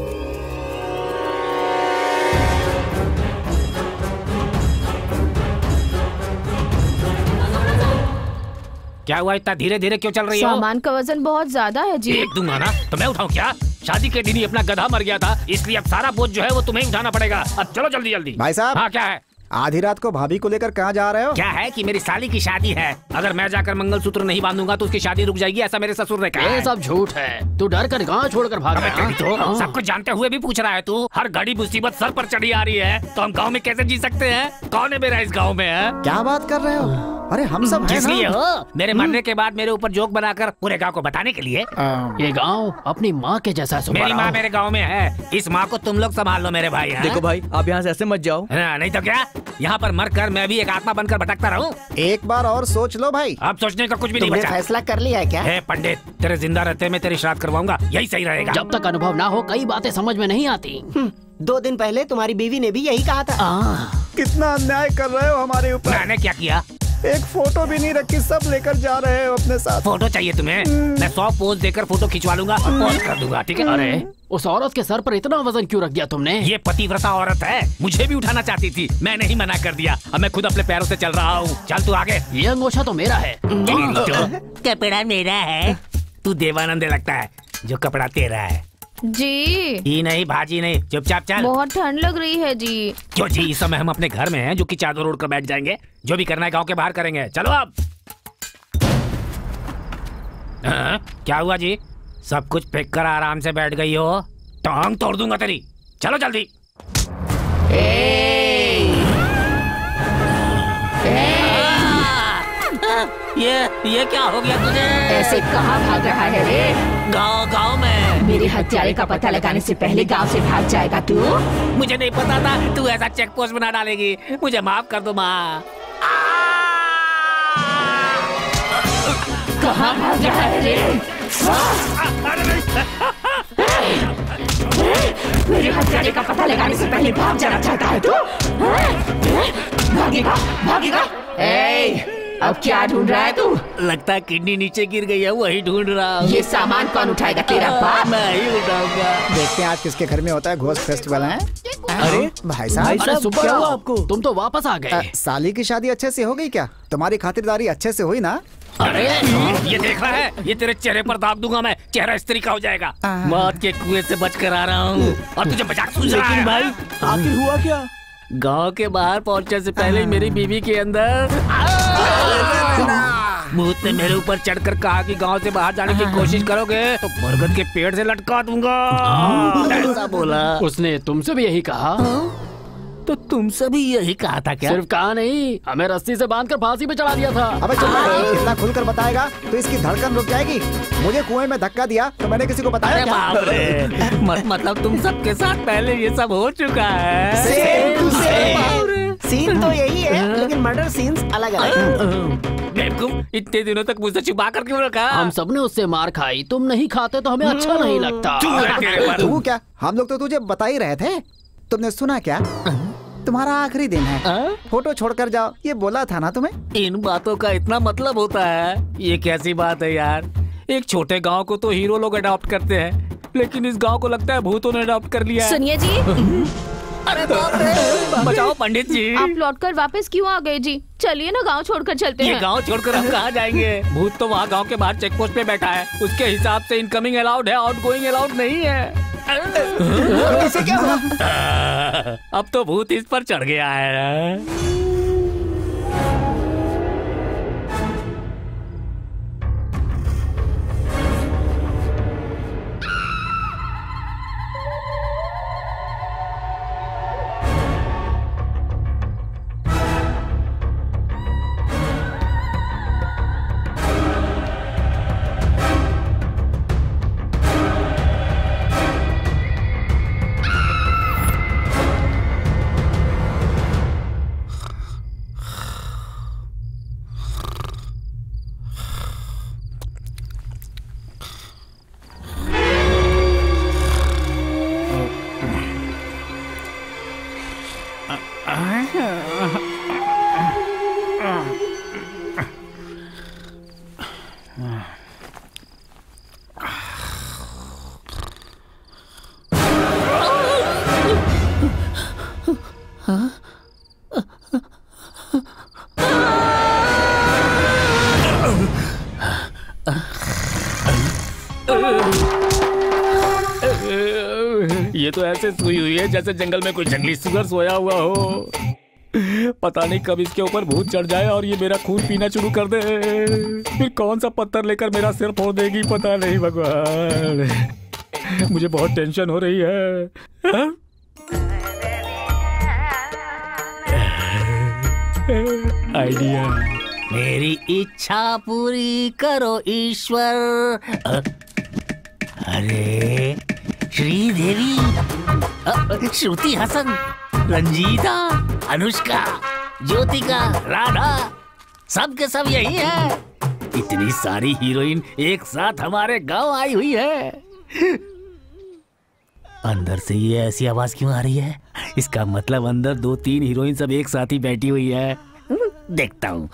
क्या हुआ, इतना धीरे धीरे क्यों चल रही हो? सामान का वजन बहुत ज्यादा है जी। एक दूंगा ना तो मैं उठाऊं क्या? शादी के दिन ही अपना गधा मर गया था, इसलिए अब सारा बोझ जो है वो तुम्हें उठाना पड़ेगा। अब चलो जल्दी जल्दी। भाई साहब। हाँ क्या है? आधी रात को भाभी को लेकर कहाँ जा रहे हो? क्या है कि मेरी साली की शादी है, अगर मैं जाकर मंगलसूत्र नहीं बांधूंगा तो उसकी शादी रुक जाएगी, ऐसा मेरे ससुर ने कहा। ये सब झूठ है, तू डर कर गाँव छोड़कर भाग गया। तो सब कुछ जानते हुए भी पूछ रहा है तू? हर घड़ी मुसीबत सर पर चढ़ी आ रही है तो हम गाँव में कैसे जी सकते हैं? कौन है मेरा इस गाँव में? है क्या बात कर रहे हो? अरे हम सब हैं इसलिए हो मेरे मरने के बाद मेरे ऊपर जोक बनाकर पूरे गांव को बताने के लिए। ये गांव अपनी माँ के जैसा है। मेरी माँ मेरे गांव में है, इस माँ को तुम लोग संभाल लो मेरे भाई। देखो भाई, आप यहाँ से ऐसे मत जाओ। नहीं तो क्या, यहाँ पर मरकर मैं भी एक आत्मा बनकर भटकता रहूं? एक बार और सोच लो भाई। अब सोचने का कुछ भी नहीं बचा। फैसला कर लिया है क्या? हे पंडित, तेरे जिंदा रहते मैं तेरी श्राद्ध करवाऊंगा, यही सही रहेगा। जब तक अनुभव ना हो कई बातें समझ में नहीं आती। 2 दिन पहले तुम्हारी बीवी ने भी यही कहा था। कितना अन्याय कर रहे हो हमारे ऊपर। मैंने क्या किया? एक फोटो भी नहीं रखी, सब लेकर जा रहे हो अपने साथ। फोटो चाहिए तुम्हें? मैं 100 पोज देकर फोटो खिंचवा लूंगा और पोस्ट कर दूंगा, ठीक है? अरे उस औरत के सर पर इतना वजन क्यों रख दिया तुमने? ये पतिव्रता औरत है, मुझे भी उठाना चाहती थी, मैंने ही मना कर दिया। अब मैं खुद अपने पैरों से चल रहा हूँ। चल तू आगे। ये अंगोछा तो मेरा है। कपड़ा मेरा है, तू देवानंद लगता है, जो कपड़ा तेरा है। जी ही नहीं भाजी नहीं, चुपचाप चल। बहुत ठंड लग रही है जी। क्यों जी, इस समय हम अपने घर में हैं जो कि चादर ओढ़ कर बैठ जाएंगे। जो भी करना है गांव के बाहर करेंगे। चलो अब। क्या हुआ जी? सब कुछ फेंक कर आराम से बैठ गई हो? टांग तोड़ दूंगा तेरी। चलो जल्दी। ये क्या हो गया तुझे? ऐसे कहाँ भाग रहा है रे? गांव में। मेरे हत्यारे का पता लगाने से पहले गांव से भाग जाएगा तू? मुझे नहीं पता था तू ऐसा चेक पोस्ट बना डालेगी। मुझे माफ कर दो माँ। कहाँ भाग रहा है रे? मेरे हत्यारे का पता लगाने से पहले भाग जाना चाहता है तू? भागेगा भागेगा। अब क्या ढूंढ रहा है तू? लगता है किडनी नीचे गिर गई है, वही ढूंढ रहा हूँ। ये सामान कौन उठाएगा? तेरा बाप? मैं ही उठाऊंगा। देखते हैं आज किसके घर में होता है घोस्ट फेस्टिवल है। अरे भाई साहब, क्या हुआ आपको? तुम तो वापस आ गए। साली की शादी अच्छे से हो गई क्या? तुम्हारी खातिरदारी अच्छे से हुई ना? अरे ये देख रहा है, ये तेरे चेहरे पर दाग दूंगा मैं। चेहरा इस तरीका हो जाएगा। मौत के कुएं से बच कर आ रहा हूँ और तुझे मजाक सूझ रहा है। भाई आखिर हुआ क्या? गांव के बाहर पहुंचने से पहले ही मेरी बीवी के अंदर भूत ने मेरे ऊपर चढ़कर कहा कि गांव से बाहर जाने की कोशिश करोगे तो बरगद के पेड़ से लटका दूंगा। ऐसा बोला। उसने तुमसे भी यही कहा? तो तुमसे भी यही कहा था क्या? सिर्फ कहा नहीं, हमें रस्सी से बांधकर फांसी पे चढ़ा दिया था। अबे चुप रहो, इतना खुलकर बताएगा तो इसकी धड़कन रुक जाएगी। मुझे कुएं में धक्का दिया तो मैंने किसी को बताया क्या? मतलब तुम सबके साथ पहले ये सब हो चुका है। सीन तो यही है, लेकिन मर्डर सीन्स अलग अलग। बेवकूफ, इतने दिनों तक मुझसे छुपा कर क्यों रखा? हम सबने उससे मार खाई, तुम नहीं खाते तो हमें अच्छा नहीं लगता। तू क्या? हम लोग तो तुझे बता ही रहे थे। तुमने सुना क्या? तुम्हारा आखिरी दिन है, फोटो छोड़कर जाओ, ये बोला था ना तुम्हें? इन बातों का इतना मतलब होता है? ये कैसी बात है यार? एक छोटे गांव को तो हीरो लोग अडॉप्ट करते हैं, लेकिन इस गांव को लगता है भूतों ने अडॉप्ट कर लिया है। सुनिए जी। अरे बाप रे! बचाओ पंडित जी। आप लौटकर वापस क्यों आ गए जी? चलिए ना गांव छोड़कर चलते हैं। ये गांव छोड़कर हम कहाँ जाएंगे? भूत तो वहाँ गांव के बाहर चेक पोस्ट पे बैठा है। उसके हिसाब से इनकमिंग अलाउड है, आउटगोइंग अलाउड नहीं है। इसे क्या हुआ? अब तो भूत इस पर चढ़ गया है। ये तो ऐसे सोई हुई है जैसे जंगल में कोई जंगली सुअर सोया हुआ हो। पता नहीं कब इसके ऊपर भूत चढ़ जाए और ये मेरा खून पीना शुरू कर दे। फिर कौन सा पत्थर लेकर मेरा सिर फोड़ देगी पता नहीं भगवान। मुझे बहुत टेंशन हो रही है। आइडिया। मेरी इच्छा पूरी करो ईश्वर। अरे श्रीदेवी, श्रुति हसन, रंजीता, अनुष्का, ज्योतिका, राधा, सब के सब यही है। इतनी सारी हीरोइन एक साथ हमारे गांव आई हुई है। अंदर से ये ऐसी आवाज क्यों आ रही है? इसका मतलब अंदर 2-3 हीरोइन सब एक साथ ही बैठी हुई है। देखता हूँ।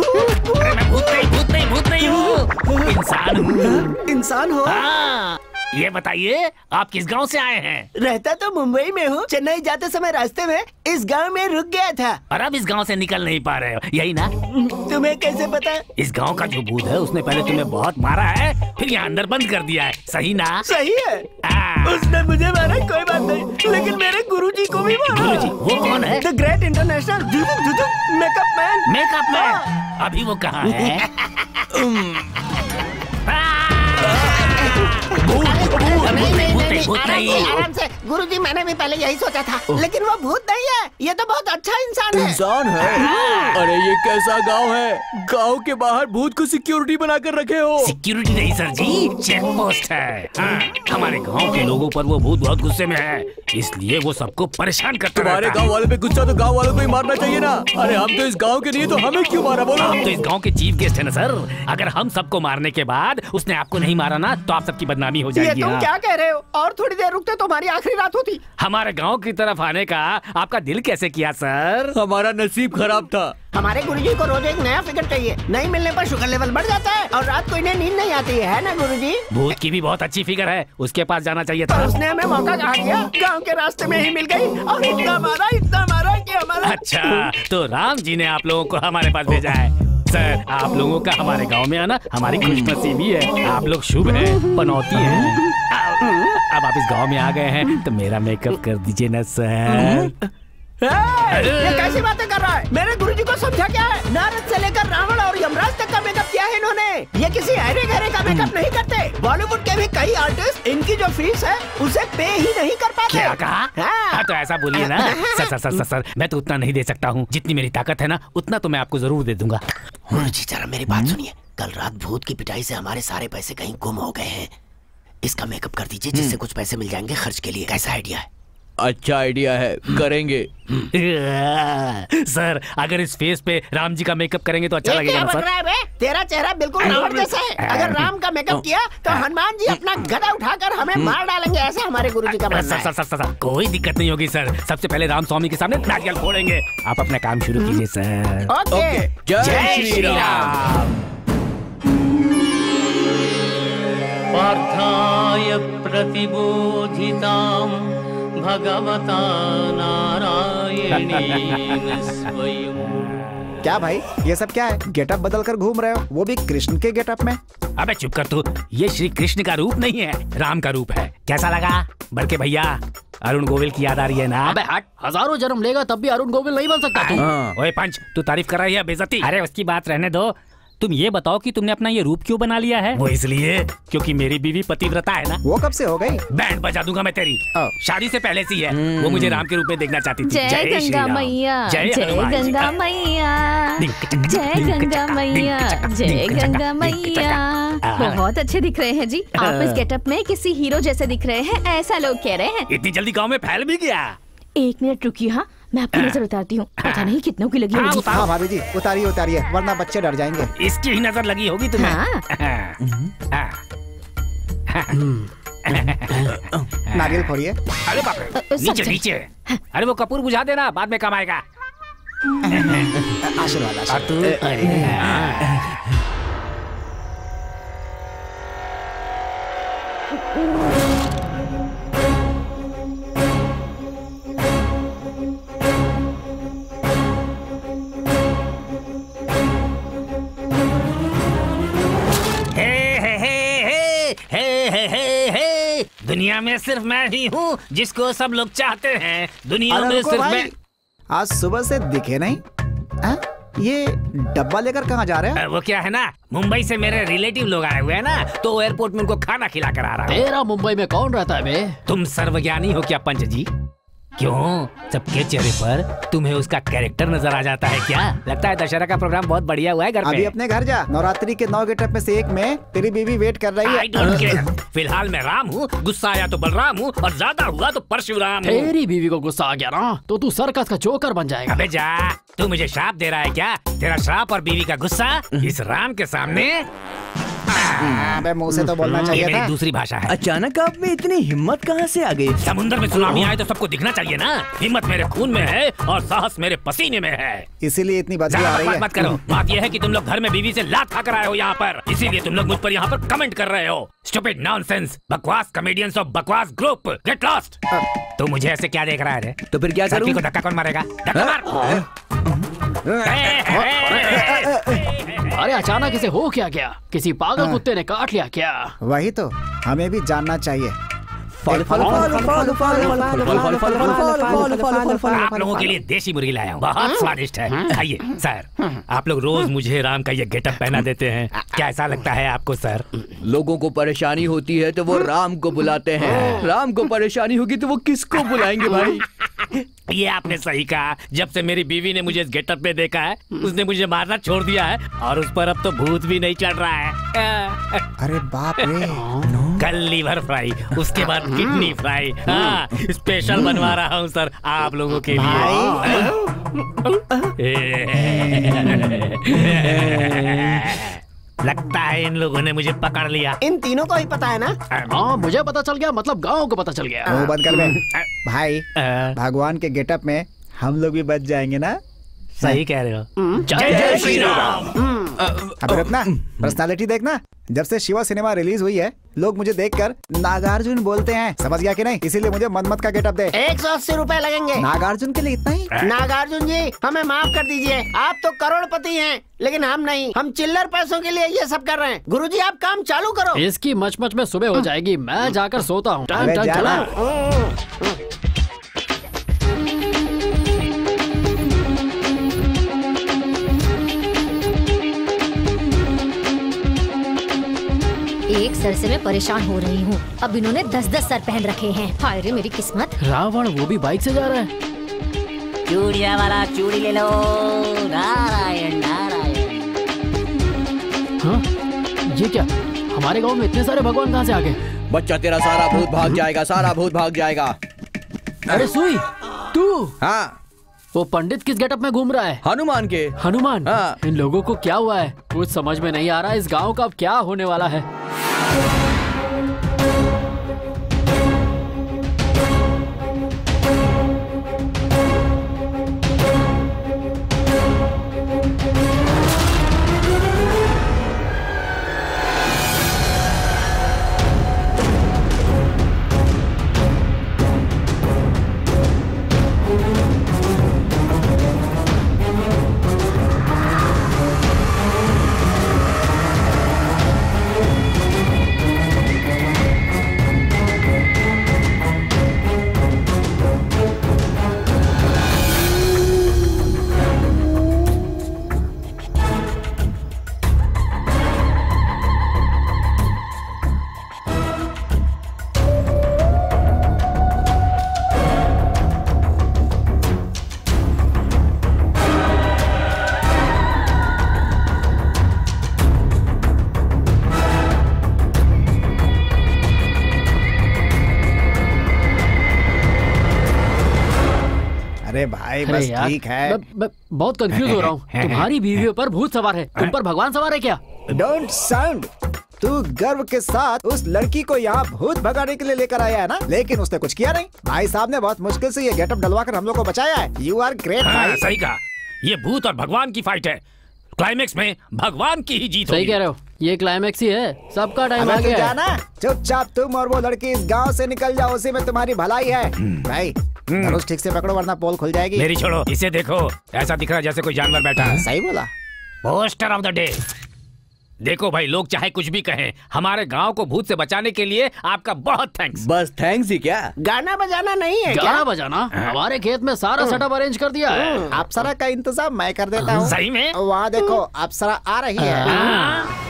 अरे मैं भूत नहीं हूँ, इंसान हूँ। इंसान हो? हाँ, ये बताइए आप किस गांव से आए हैं? रहता तो मुंबई में हूँ, चेन्नई जाते समय रास्ते में इस गांव में रुक गया था। और अब इस गांव से निकल नहीं पा रहे हो, यही ना? तुम्हें कैसे पता? इस गांव का जो भूत है उसने पहले तुम्हें बहुत मारा है, फिर यहाँ अंदर बंद कर दिया है, सही ना? सही है। उसने मुझे मारा कोई बात नहीं, लेकिन मेरे गुरुजी को भी मारा। गुरुजी? वो कौन है? The great international makeup man. Makeup man? अभी वो कहाँ है? आराम से गुरुजी, मैंने भी पहले यही सोचा था, लेकिन वो भूत नहीं है, ये तो बहुत अच्छा इंसान है। इंसान है? अरे ये कैसा गांव है? गांव के बाहर भूत को सिक्योरिटी बनाकर रखे हो। सिक्योरिटी नहीं सर जी, चेक पोस्ट है। हमारे गांव के लोगों पर वो भूत बहुत गुस्से में है, इसलिए वो सबको परेशान करता तुम्हारे रहता है। गांव वाले पे गुस्सा तो गांव वालों को ही मारना चाहिए ना। अरे हम तो इस गांव के नहीं, तो हमें क्यों मारा बोलो? आप तो इस गांव के चीफ गेस्ट है ना सर। अगर हम सबको मारने के बाद उसने आपको नहीं मारा ना, तो आप सबकी बदनामी हो जाएगी। ये तुम क्या कह रहे हो? और थोड़ी देर रुकते तो हमारी आखिरी रात होती। हमारे गांव की तरफ आने का आपका दिल कैसे किया सर? हमारा नसीब खराब था। हमारे गुरुजी को रोज एक नया फिगर चाहिए, नहीं मिलने पर शुगर लेवल बढ़ जाता है और रात को इन्हें नींद नहीं आती है ना गुरुजी? भूत की भी बहुत अच्छी फिगर है, उसके पास जाना चाहिए था। उसने हमें मौका कहा दिया, गांव के रास्ते में ही मिल गई और इतना मारा कि हमारा। अच्छा, तो राम जी ने आप लोगों को हमारे पास भेजा है। सर, आप लोगों का हमारे गांव में आना हमारी खुशनसीबी है। आप लोग शुभ हैं, पनौती हैं। अब आप इस गांव में आ गए हैं तो मेरा मेकअप कर दीजिए ना सर। ये कैसी बातें कर रहा है? मेरे गुरुजी को समझा क्या है? नारद से लेकर रावण और यमराज तक का मेकअप किया है इन्होंने। ये किसी अरे गहरे का मेकअप नहीं करते। बॉलीवुड के भी कई आर्टिस्ट इनकी जो फीस है उसे पे ही नहीं कर पाते। क्या कहा? हाँ, तो ऐसा बोलिए ना। सर सर सर सर मैं तो उतना नहीं दे सकता हूँ, जितनी मेरी ताकत है ना उतना तो मैं आपको जरूर दे दूंगा। गुरुजी जरा मेरी बात सुनिए, कल रात भूत की पिटाई से हमारे सारे पैसे कहीं गुम हो गए हैं। इसका मेकअप कर दीजिए, जिससे कुछ पैसे मिल जाएंगे खर्च के लिए। कैसा आइडिया है? अच्छा आइडिया है, करेंगे। सर, अगर इस फेस पे राम जी का मेकअप करेंगे तो अच्छा लगेगा ना सर? तेरा चेहरा बिल्कुल रावण जैसा है। अगर राम का मेकअप किया तो हनुमान जी अपना गदा उठाकर हमें मार डालेंगे, ऐसा हमारे गुरुजी का मानना है। सर, कोई दिक्कत नहीं होगी सर। सबसे पहले राम स्वामी के सामने नारियल फोड़ेंगे। आप अपना काम शुरू कीजिए सर। ओके, जय श्री राम। पार्थाय प्रतिबोधितां भगवता नारायणेन स्वयं। क्या भाई, ये सब क्या है? गेटअप बदल कर घूम रहे हो, वो भी कृष्ण के गेटअप में। अबे चुप कर तू, ये श्री कृष्ण का रूप नहीं है, राम का रूप है। कैसा लगा बड़के भैया? अरुण गोविल की याद आ रही है ना? अबे हट, हजारों जन्म लेगा तब भी अरुण गोविल नहीं बन सकता तू। ओए पंच, तू तारीफ कर रही है बेइज्जती? अरे उसकी बात रहने दो। तुम ये बताओ कि तुमने अपना ये रूप क्यों बना लिया है? वो इसलिए क्योंकि मेरी बीवी पतिव्रता है ना। वो कब से हो गई? बैंड बजा दूंगा मैं तेरी। शादी से पहले से ही है। वो मुझे राम के रूप में देखना चाहती थी। जय गंगा मैया, जय गंगा मैया, जय गंगा मैया, जय गंगा मैया। बहुत अच्छे दिख रहे हैं जी। आप इस गेटअप में किसी हीरो जैसे दिख रहे हैं, ऐसा लोग कह रहे हैं। इतनी जल्दी गाँव में फैल भी गया? 1 मिनट रुकिए, हाँ मैं आपकी नजर उतारती हूँ। पता नहीं कितनों की लगी होगी। हाँ भाभी जी, उतारिए उतारिए, वरना बच्चे डर जाएंगे। इसकी ही नजर लगी होगी तुम्हें। नारियल फोड़िए। अरे बाप रे, नीचे नीचे। अरे वो कपूर बुझा देना, बाद में काम आएगा। आशीर्वाद। दुनिया में सिर्फ मैं ही हूँ जिसको सब लोग चाहते हैं। दुनिया में सिर्फ मैं। आज सुबह से दिखे नहीं। ये डब्बा लेकर कहाँ जा रहे हैं? वो क्या है ना, मुंबई से मेरे रिलेटिव लोग आए हुए हैं ना, तो एयरपोर्ट में उनको खाना खिला कर आ रहा हूँ। तेरा मुंबई में कौन रहता है बे? तुम सर्वज्ञानी हो क्या पंच जी? क्यों, सबके चेहरे पर तुम्हें उसका कैरेक्टर नजर आ जाता है क्या? लगता है दशहरा का प्रोग्राम बहुत बढ़िया हुआ है घर पे। अभी अपने घर जा, नवरात्रि के 9 गेटअप में से एक में तेरी बीवी वेट कर रही है। I don't care। फिलहाल मैं राम हूँ, गुस्सा आया तो बलराम हूँ और ज्यादा हुआ तो परशुराम हूँ। तेरी बीवी को गुस्सा आ गया ना तो तू सर्कस का जोकर बन जाएगा। अबे जा, तू मुझे श्राप दे रहा है क्या? तेरा श्राप और बीवी का गुस्सा इस राम के सामने। अबे मुंह से तो बोलना चाहिए मेरी था। दूसरी भाषा है। अचानक आप में इतनी हिम्मत कहाँ से आ गई? समुद्र में सुनामी आए तो सबको दिखना चाहिए ना। हिम्मत मेरे खून में है और साहस मेरे पसीने में है। इसीलिए इतनी बदबू आ रही है। मत करो। बात यह है कि तुम लोग घर में बीवी से लात खाकर आए हो यहाँ पर, इसीलिए तुम लोग मुझ पर यहाँ पर कमेंट कर रहे हो। स्टूपिड नॉनसेंस, बकवास कॉमेडियंस ऑफ बकवास ग्रुप, गेट लॉस्ट। तो मुझे ऐसे क्या देख रहा है? तो फिर क्या करूं? को धक्का कौन मारेगा? धक्का मार। अरे अचानक इसे हो क्या गया? किसी पागल कुत्ते ने काट लिया क्या? वही तो हमें भी जानना चाहिए। आप लोगों के लिए देसी मुर्गी लाया हूँ, बहुत स्वादिष्ट है, खाइए। सर, आप लोग रोज मुझे राम का ये गेटअप पहना देते हैं, क्या ऐसा लगता है आपको सर? लोगों को परेशानी होती है तो वो राम को बुलाते हैं, राम को परेशानी होगी तो वो किसको बुलाएंगे भाई? ये आपने सही कहा। जब से मेरी बीवी ने मुझे इस गेटअप में देखा है, उसने मुझे मारना छोड़ दिया है और उस पर अब तो भूत भी नहीं चढ़ रहा है। अरे बाप रे। कल लीवर फ्राई, उसके बाद किडनी फ्राई। हाँ, स्पेशल बनवा रहा हूँ सर आप लोगों के लिए। लगता है इन लोगों ने मुझे पकड़ लिया। इन तीनों को ही पता है ना? हाँ, मुझे पता चल गया, मतलब गांव को पता चल गया। वो बंद कर बे। भाई, भगवान के गेटअप में हम लोग भी बच जाएंगे ना? सही कह रहे हो। जय जय श्री राम। अब रत्ना, पर्सनालिटी देखना। जब से शिवा सिनेमा रिलीज हुई है, लोग मुझे देखकर नागार्जुन बोलते हैं, समझ गया कि नहीं? इसीलिए मुझे मन्मथ का गेटअप दे। 180 रुपए लगेंगे। नागार्जुन के लिए इतना ही? नागार्जुन जी, हमें माफ कर दीजिए, आप तो करोड़पति हैं, लेकिन हम नहीं। हम चिल्लर पैसों के लिए ये सब कर रहे हैं। गुरुजी, आप काम चालू करो। इसकी मच मच में सुबह हो जाएगी, मैं जाकर सोता हूँ। टाइम टाइम चला। एक सर से मैं परेशान हो रही हूँ। अब इन्होंने 10-10 सर पहन रखे हैं। हाय रे मेरी किस्मत। रावण वो भी बाइक से जा रहा है। चूड़िया वाला चूड़ी ले लो। नारायण नारायण। हाँ, ये क्या? हमारे गांव में इतने सारे भगवान कहाँ से आ गए? बच्चा, तेरा सारा भूत भाग जाएगा, सारा भूत भाग जाएगा। अरे सुई, तू? हाँ। वो पंडित किस गेटअप में घूम रहा है? हनुमान के। हनुमान? हाँ। इन लोगों को क्या हुआ है? कुछ समझ में नहीं आ रहा। इस गांव का अब क्या होने वाला है? अरे भाई बस ठीक है। मैं बहुत कंफ्यूज हो रहा हूँ। तुम्हारी बीवी पर भूत सवार है, तुम पर भगवान सवार है क्या? Don't sound. तू गर्व के साथ उस लड़की को यहाँ भूत भगाने के लिए लेकर आया है ना, लेकिन उसने कुछ किया नहीं। भाई साहब ने बहुत मुश्किल से ये गेटअप डलवा कर हम लोग को बचाया है। यू आर ग्रेट भाई। सही कहा, ये भूत और भगवान की फाइट है। क्लाइमेक्स में भगवान की ही जीत होगी। सही कह रहे हो, ये क्लाइमेक्स ही है। सबका टाइम आ गया है। चुपचाप तुम और वो लड़की इस गांव से निकल जाओ, उसी में तुम्हारी भलाई है। भाई धनुष ठीक से पकड़ो वरना पोल खुल जाएगी। मेरी छोड़ो, इसे देखो, ऐसा दिख रहा है जैसे कोई जानवर बैठा है। सही बोला। Poster of the day. देखो भाई, लोग चाहे कुछ भी कहें, हमारे गांव को भूत से बचाने के लिए आपका बहुत थैंक्स। बस थैंक्स ही क्या? गाना बजाना नहीं है? गाना बजाना? हमारे खेत में सारा सेटअप अरेंज कर दिया है। अप्सरा का इंतजाम मैं कर देता हूँ। सही में? वहाँ देखो, अप्सरा आ रही है।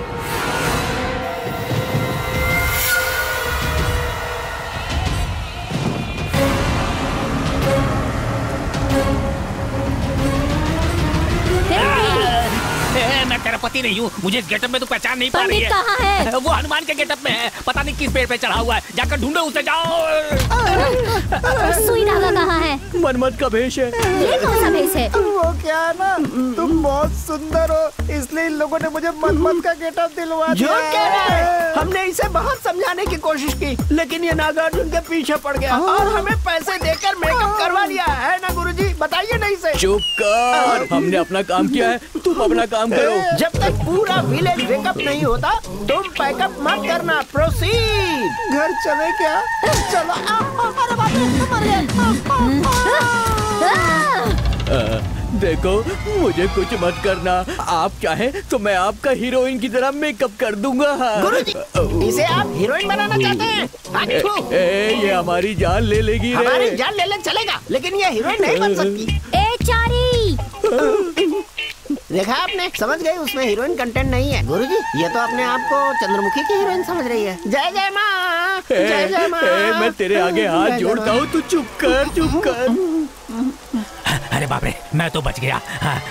मैं तेरा पति नहीं हूँ, मुझे इस गेटअप में तो पहचान नहीं पा रही है। पंडित कहाँ है? वो हनुमान के गेटअप में है, पता नहीं किस पेड़ पे चढ़ा हुआ है। जाकर ढूंढो उसे, जाओ। सुई धागा कहाँ है? मनमत का भेष है। ये कौन सा भेष है? वो क्या है ना, तुम बहुत सुंदर हो, इसलिए इन लोगों ने मुझे मनमत का गेटअप दिलवा दिया। झूठ कह रहा है। हमने इसे बहुत समझाने की कोशिश की, लेकिन ये नागार्जुन के पीछे पड़ गया और हमें पैसे देकर मेकअप करवा लिया है ना गुरुजी? बताइए नहीं से। चुप कर, हमने अपना काम किया है, तुम अपना काम करो। जब तक पूरा विलेज वेकअप नहीं होता तुम पैकअप मत करना। प्रोसीड। घर चले क्या? चलो। अरे बाप रे, मर गए। देखो, मुझे कुछ मत करना। आप चाहे तो मैं आपका हीरोइन की तरह मेकअप कर दूंगा। गुरुजी, इसे आप हीरोइन बनाना चाहते हैं? ये हमारी जान ले लेगी। हमारी जान ले चलेगा, लेकिन ये हीरोइन नहीं बन सकती। चारी देखा आपने, समझ गई उसमें हीरोइन कंटेंट नहीं है। गुरुजी, ये तो अपने आप को चंद्रमुखी की हीरोइन समझ रही है। जय जय माँ, जय जय माँ। मैं तेरे आगे हाथ जोड़ता हूँ, तू चुप कर, चुप कर। अरे बाप रे, मैं तो बच गया।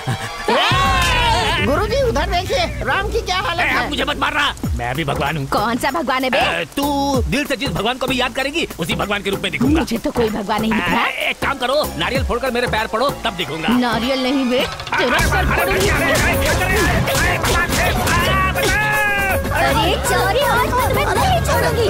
गुरुजी उधर देखिए, राम की क्या हालत है। मुझे मत मारना, मैं भी भगवान हूँ। कौन सा भगवान है बे? तू दिल से जिस भगवान को भी याद करेगी उसी भगवान के रूप में दिखूंगा। मुझे तो कोई भगवान नहीं दिख रहा। एक काम करो, नारियल फोड़कर मेरे पैर पड़ो, तब दिखूंगा। नारियल नहीं बे, तेरा सर फोड़ूंगी। अरे चारी, आज तक मैं नहीं छोड़ूंगी।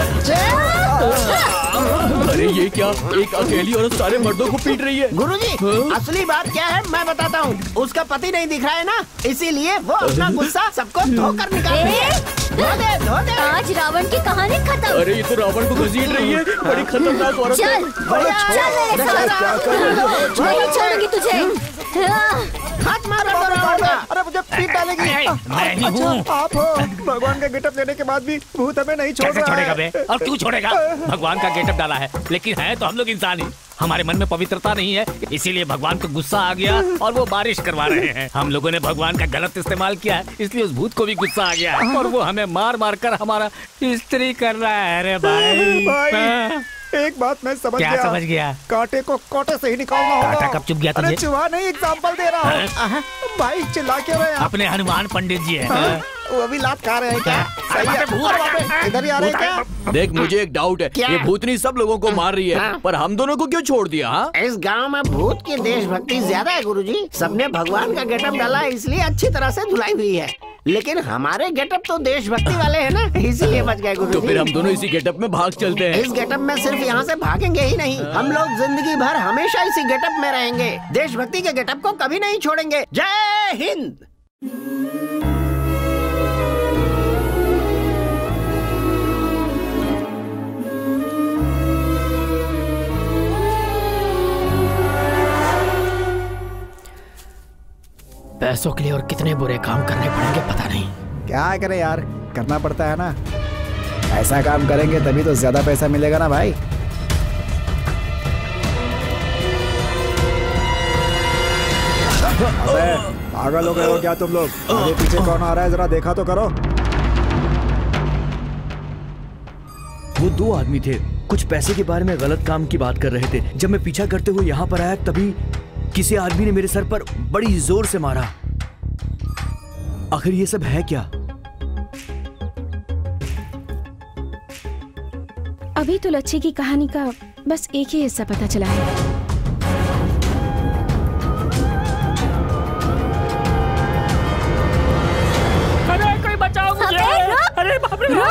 अरे ये क्या, एक अकेली औरत सारे मर्दों को पीट रही है। गुरुजी, असली बात क्या है मैं बताता हूँ। उसका पति नहीं दिख रहा है ना, इसीलिए वो अपना गुस्सा सबको धोकर निकाल रही है। धो दे। आज रावण की कहानी खत्म। अरे ये तो रावण को घसीट रही है, बड़ी खतरनाक औरत है। चल नहीं छोड़ूंगी तुझे। हाथ मारो रावण का। अरे मुझे पीट डालेगी। अच्छा, आप हो। भगवान का गेटअप लेने के बाद भी भूत हमें नहीं छोड़ रहा है। छोड़ेगा बे? और क्यों छोड़ेगा? भगवान का गेटअप डाला है, लेकिन है तो हम लोग इंसान ही। हमारे मन में पवित्रता नहीं है, इसीलिए भगवान को गुस्सा आ गया और वो बारिश करवा रहे हैं। हम लोगों ने भगवान का गलत इस्तेमाल किया है, इसलिए उस भूत को भी गुस्सा आ गया है और वो हमें मार मार कर हमारा इस्त्री कर रहा है। अरे भाई, एक बात मैं समझ गया। क्या समझ गया? कांटे को कोटे से ही निकालना होगा। कांटा कब चुभ गया तुझे? अरे चुहा नहीं, एग्जाम्पल दे रहा हूँ। भाई चिल्ला क्यों रहे हैं? अपने हनुमान पंडित जी है। वो भी लात खा रहे हैं क्या? सही है, इधर ही आ रहे हैं क्या? देख, मुझे एक डाउट है, ये भूतनी सब लोगों को मार रही है, पर हम दोनों को क्यों छोड़ दिया? इस गांव में भूत की देशभक्ति ज्यादा है गुरुजी। सबने भगवान का गेटअप डाला है, इसलिए अच्छी तरह से धुलाई हुई है। लेकिन हमारे गेटअप तो देशभक्ति वाले हैं ना, इसीलिए बच गए गुरुजी। तो फिर हम दोनों इसी गेटअप में भाग चलते हैं। इस गेटअप में सिर्फ यहाँ से भागेंगे ही नहीं, हम लोग जिंदगी भर हमेशा इसी गेटअप में रहेंगे। देशभक्ति के गेटअप को कभी नहीं छोड़ेंगे। जय हिंद। पैसों के लिए और कितने बुरे काम करने पड़ेंगे पता नहीं। क्या करें यार, करना पड़ता है ना। ऐसा काम करेंगे तभी तो ज्यादा पैसा मिलेगा ना भाई। अबे पागल हो गए हो क्या तुम लोग? आगे पीछे कौन आ रहा है, जरा देखा तो करो। वो दो आदमी थे, कुछ पैसे के बारे में गलत काम की बात कर रहे थे। जब मैं पीछा करते हुए यहाँ पर आया, तभी किसी आदमी ने मेरे सर पर बड़ी जोर से मारा। आखिर ये सब है क्या? अभी तो लच्छी की कहानी का बस एक ही हिस्सा पता चला है। अरे कोई बचाओ मुझे। अरे बाप रे,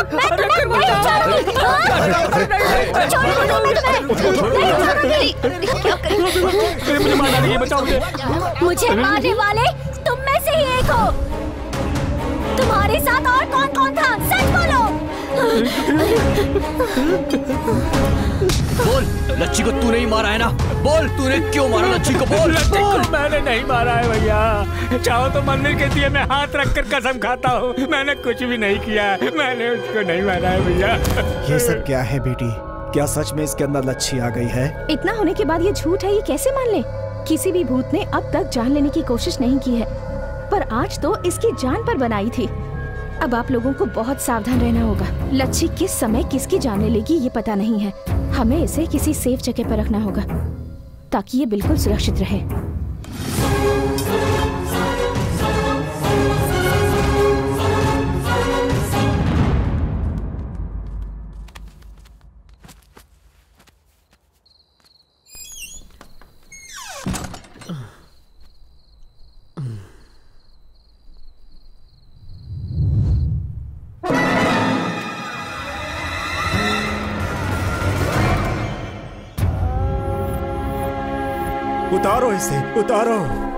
मुझे मारने वाले तुम में से ही एक हो। तुम्हारे साथ और कौन कौन था, सच बोलो। बोल, लच्छी को तू नहीं मारा है ना? बोल, तूने क्यों मारा लच्छी को? बोल, बोल। मैंने नहीं मारा है भैया। चाहो तो मंदिर के दिए में हाथ रखकर कसम खाता हूँ, मैंने कुछ भी नहीं किया। मैंने उसको नहीं मारा है भैया। ये सब क्या है बेटी? क्या सच में इसके अंदर लच्छी आ गई है? इतना होने के बाद ये झूठ है, ये कैसे मान ले? किसी भी भूत ने अब तक जान लेने की कोशिश नहीं की है, पर आज तो इसकी जान पर बनाई थी। अब आप लोगों को बहुत सावधान रहना होगा। लच्छी किस समय किसकी जान ले लेगी ये पता नहीं है। हमें इसे किसी सेफ जगह पर रखना होगा ताकि ये बिल्कुल सुरक्षित रहे। उतारो इसे, उतारो।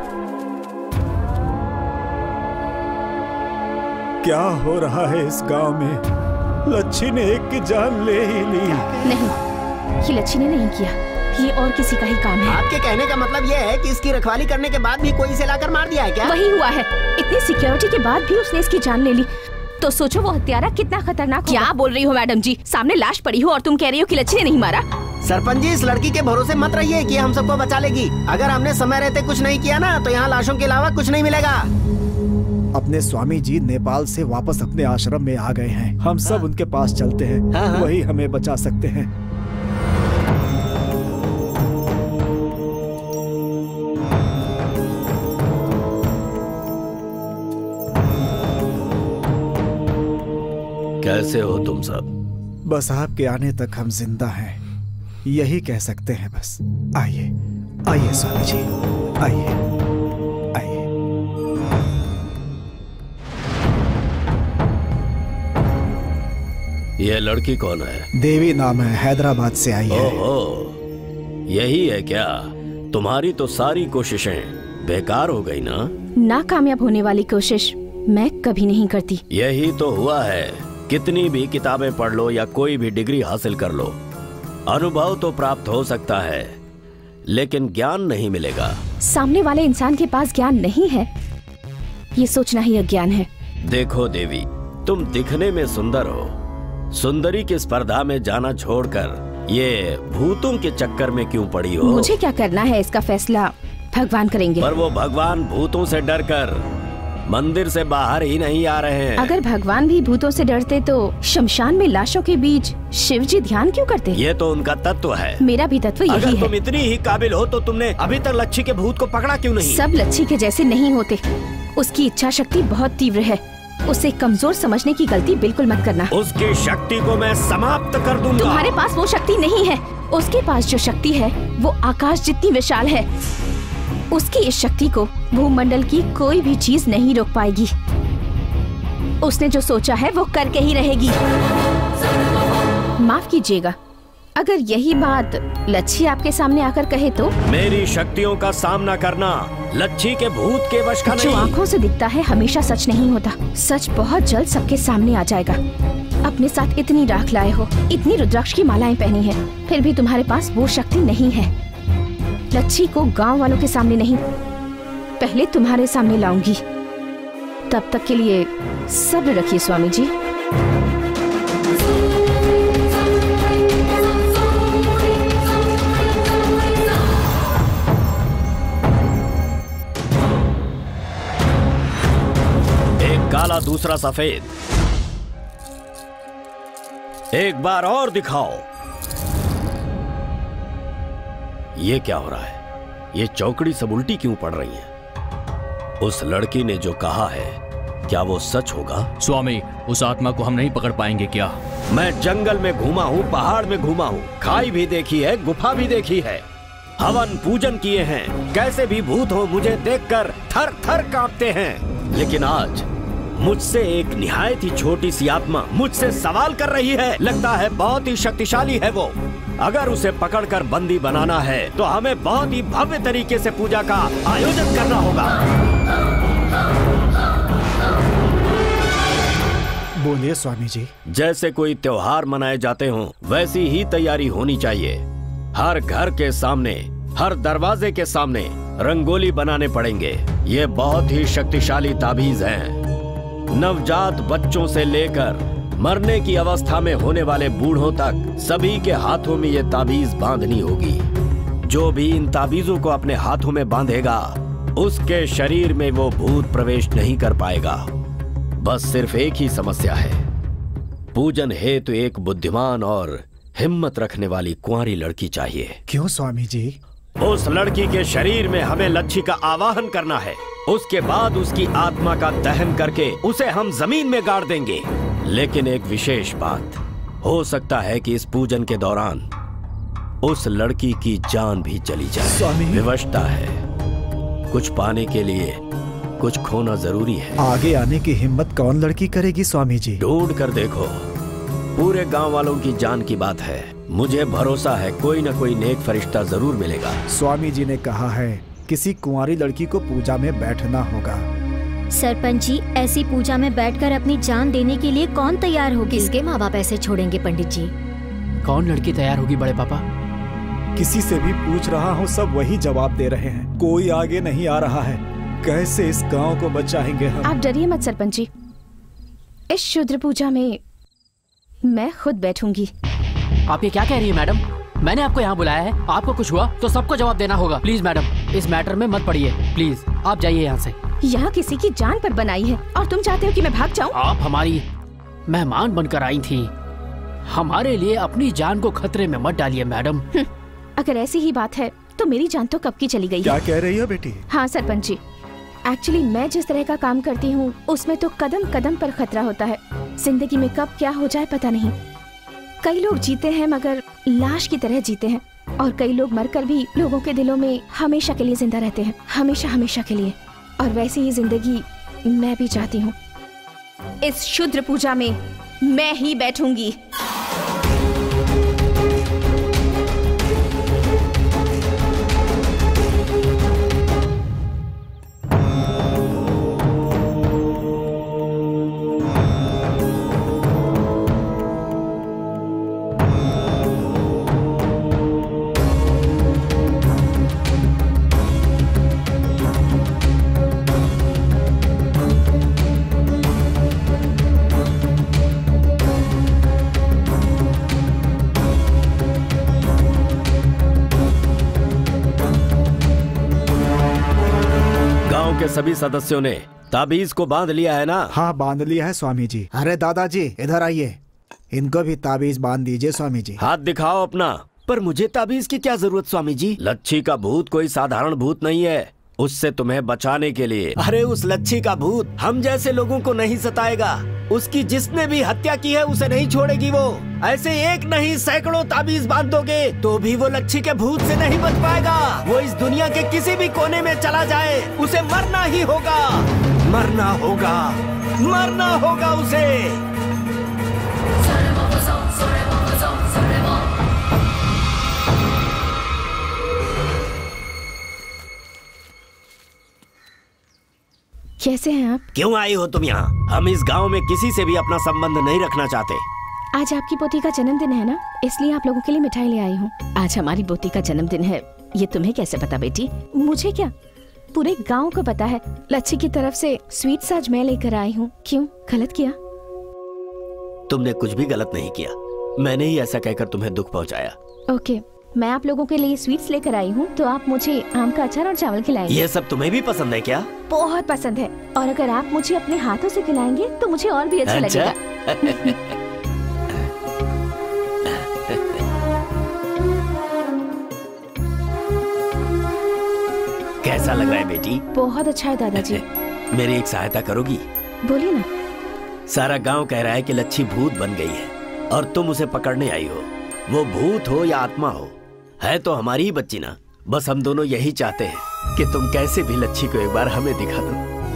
क्या हो रहा है इस गांव में? लच्छी ने एक की जान ले ही ली। नहीं, ये लच्छी ने नहीं किया, ये और किसी का ही काम है। आपके कहने का मतलब ये है कि इसकी रखवाली करने के बाद भी कोई इसे लाकर मार दिया है क्या? वही हुआ है। इतनी सिक्योरिटी के बाद भी उसने इसकी जान ले ली, तो सोचो वो हत्यारा कितना खतरनाक। क्या बोल रही हो मैडम जी? सामने लाश पड़ी हो और तुम कह रही हो कि लच्छी ने नहीं मारा। सरपंच जी, इस लड़की के भरोसे मत रहिए कि हम सबको बचा लेगी। अगर हमने समय रहते कुछ नहीं किया ना, तो यहाँ लाशों के अलावा कुछ नहीं मिलेगा। अपने स्वामी जी नेपाल से वापस अपने आश्रम में आ गए हैं। हम सब उनके पास चलते हैं। वही हमें बचा सकते हैं। कैसे हो तुम सब? बस आपके आने तक हम जिंदा हैं, यही कह सकते हैं बस। आइए आइए स्वामी जी, आइए आइए। ये लड़की कौन है? देवी नाम है, हैदराबाद से आई है। ओहो, यही है क्या? तुम्हारी तो सारी कोशिशें बेकार हो गई ना? नाकामयाब होने वाली कोशिश मैं कभी नहीं करती। यही तो हुआ है। कितनी भी किताबें पढ़ लो या कोई भी डिग्री हासिल कर लो, अनुभव तो प्राप्त हो सकता है, लेकिन ज्ञान नहीं मिलेगा। सामने वाले इंसान के पास ज्ञान नहीं है, ये सोचना ही अज्ञान है। देखो देवी, तुम दिखने में सुंदर हो, सुंदरी की स्पर्धा में जाना छोड़कर ये भूतों के चक्कर में क्यों पड़ी हो? मुझे क्या करना है इसका फैसला भगवान करेंगे। पर वो भगवान भूतों से डरकर मंदिर से बाहर ही नहीं आ रहे हैं। अगर भगवान भी भूतों से डरते तो शमशान में लाशों के बीच शिव जी ध्यान क्यों करते? ये तो उनका तत्व है। मेरा भी तत्व यही है। अगर तुम इतनी ही काबिल हो तो तुमने अभी तक लच्छी के भूत को पकड़ा क्यों नहीं? सब लच्छी के जैसे नहीं होते। उसकी इच्छा शक्ति बहुत तीव्र है, उसे कमजोर समझने की गलती बिल्कुल मत करना। उसकी शक्ति को मैं समाप्त कर दूंगा। तुम्हारे पास वो शक्ति नहीं है। उसके पास जो शक्ति है वो आकाश जितनी विशाल है। उसकी इस शक्ति को भूमंडल की कोई भी चीज नहीं रोक पाएगी। उसने जो सोचा है वो करके ही रहेगी। माफ कीजिएगा, अगर यही बात लच्छी आपके सामने आकर कहे तो? मेरी शक्तियों का सामना करना लच्छी के भूत के वश का नहीं। जो आंखों से दिखता है हमेशा सच नहीं होता। सच बहुत जल्द सबके सामने आ जाएगा। अपने साथ इतनी राख लाए हो, इतनी रुद्राक्ष की मालाएं पहनी है, फिर भी तुम्हारे पास वो शक्ति नहीं है। लच्छी को गांव वालों के सामने नहीं, पहले तुम्हारे सामने लाऊंगी। तब तक के लिए सब्र रखिए स्वामी जी। एक काला दूसरा सफेद, एक बार और दिखाओ। ये क्या हो रहा है? ये चौकड़ी सब उल्टी क्यों पड़ रही है? उस लड़की ने जो कहा है क्या वो सच होगा? स्वामी, उस आत्मा को हम नहीं पकड़ पाएंगे क्या? मैं जंगल में घूमा हूँ, पहाड़ में घूमा हूँ, खाई भी देखी है, गुफा भी देखी है, हवन पूजन किए हैं। कैसे भी भूत हो मुझे देखकर थर थर कांपते हैं। लेकिन आज मुझसे एक निहायत ही छोटी सी आत्मा मुझसे सवाल कर रही है। लगता है बहुत ही शक्तिशाली है वो। अगर उसे पकड़कर बंदी बनाना है तो हमें बहुत ही भव्य तरीके से पूजा का आयोजन करना होगा। बोलिए स्वामी जी। जैसे कोई त्योहार मनाए जाते हों, वैसी ही तैयारी होनी चाहिए। हर घर के सामने, हर दरवाजे के सामने रंगोली बनाने पड़ेंगे। ये बहुत ही शक्तिशाली ताबीज हैं। नवजात बच्चों से लेकर मरने की अवस्था में होने वाले बूढ़ों तक सभी के हाथों में ये ताबीज बांधनी होगी। जो भी इन ताबीजों को अपने हाथों में बांधेगा उसके शरीर में वो भूत प्रवेश नहीं कर पाएगा। बस सिर्फ एक ही समस्या है, पूजन हेतु एक बुद्धिमान और हिम्मत रखने वाली कुंवारी लड़की चाहिए। क्यों स्वामी जी? उस लड़की के शरीर में हमें लच्छी का आवाहन करना है। उसके बाद उसकी आत्मा का दहन करके उसे हम जमीन में गाड़ देंगे। लेकिन एक विशेष बात, हो सकता है कि इस पूजन के दौरान उस लड़की की जान भी चली जाए। स्वामी, विवशता है, कुछ पाने के लिए कुछ खोना जरूरी है। आगे आने की हिम्मत कौन लड़की करेगी स्वामी जी? ढूंढ कर देखो, पूरे गांव वालों की जान की बात है। मुझे भरोसा है कोई न कोई नेक फरिश्ता जरूर मिलेगा। स्वामी जी ने कहा है किसी कुंवारी लड़की को पूजा में बैठना होगा। सरपंच जी, ऐसी पूजा में बैठकर अपनी जान देने के लिए कौन तैयार होगी? किसके माँ बाप ऐसे छोड़ेंगे पंडित जी? कौन लड़की तैयार होगी बड़े पापा? किसी से भी पूछ रहा हूँ, सब वही जवाब दे रहे हैं, कोई आगे नहीं आ रहा है। कैसे इस गांव को बचाएंगे हम? आप डरिए मत सरपंच जी, इस शुद्र पूजा में मैं खुद बैठूंगी। आप ये क्या कह रही है मैडम? मैंने आपको यहाँ बुलाया है, आपको कुछ हुआ तो सबको जवाब देना होगा। प्लीज मैडम, इस मैटर में मत पड़िए, प्लीज आप जाइए यहाँ से। यहाँ किसी की जान पर बनाई है और तुम चाहते हो कि मैं भाग जाऊँ? आप हमारी मेहमान बनकर आई थी, हमारे लिए अपनी जान को खतरे में मत डालिए मैडम। अगर ऐसी ही बात है तो मेरी जान तो कब की चली गई। क्या कह रही हो बेटी? हाँ सरपंच जी, एक्चुअली मैं जिस तरह का काम करती हूँ उसमें तो कदम कदम पर खतरा होता है। जिंदगी में कब क्या हो जाए पता नहीं। कई लोग जीते हैं मगर लाश की तरह जीते हैं, और कई लोग मरकर भी लोगों के दिलों में हमेशा के लिए जिंदा रहते हैं, हमेशा हमेशा के लिए। और वैसी ही जिंदगी मैं भी चाहती हूँ। इस शुद्र पूजा में मैं ही बैठूंगी। सभी सदस्यों ने ताबीज को बांध लिया है ना? हाँ बांध लिया है स्वामी जी। अरे दादाजी इधर आइए, इनको भी ताबीज बांध दीजिए स्वामी जी। हाथ दिखाओ अपना। पर मुझे ताबीज की क्या जरूरत स्वामी जी? लच्छी का भूत कोई साधारण भूत नहीं है, उससे तुम्हें बचाने के लिए। अरे उस लच्छी का भूत हम जैसे लोगों को नहीं सताएगा, उसकी जिसने भी हत्या की है उसे नहीं छोड़ेगी वो। ऐसे एक नहीं सैकड़ों ताबीज बांध दोगे तो भी वो लच्छी के भूत से नहीं बच पाएगा। वो इस दुनिया के किसी भी कोने में चला जाए उसे मरना ही होगा, मरना होगा, मरना होगा उसे। कैसे हैं आप? क्यों आई हो तुम यहाँ? हम इस गांव में किसी से भी अपना संबंध नहीं रखना चाहते। आज आपकी पोती का जन्मदिन है ना, इसलिए आप लोगों के लिए मिठाई ले आई हूँ। आज हमारी पोती का जन्मदिन है, ये तुम्हें कैसे पता बेटी? मुझे क्या, पूरे गांव को पता है। लच्छी की तरफ से स्वीट्स आज मैं लेकर आई हूँ। क्यों, गलत किया? तुमने कुछ भी गलत नहीं किया, मैंने ही ऐसा कहकर तुम्हें दुख पहुँचाया। ओके, मैं आप लोगों के लिए स्वीट्स लेकर आई हूँ, तो आप मुझे आम का अचार और चावल खिलाएंगे। ये सब तुम्हें भी पसंद है क्या? बहुत पसंद है, और अगर आप मुझे अपने हाथों से खिलाएंगे तो मुझे और भी अच्छा लगेगा। कैसा लग रहा है बेटी? बहुत अच्छा है दादाजी। मेरी एक सहायता करोगी? बोलिए ना। सारा गांव कह रहा है कि लच्छी भूत बन गई है और तुम उसे पकड़ने आई हो। वो भूत हो या आत्मा हो, है तो हमारी ही बच्ची ना। बस हम दोनों यही चाहते हैं कि तुम कैसे भी लच्छी को एक बार हमें दिखा दो।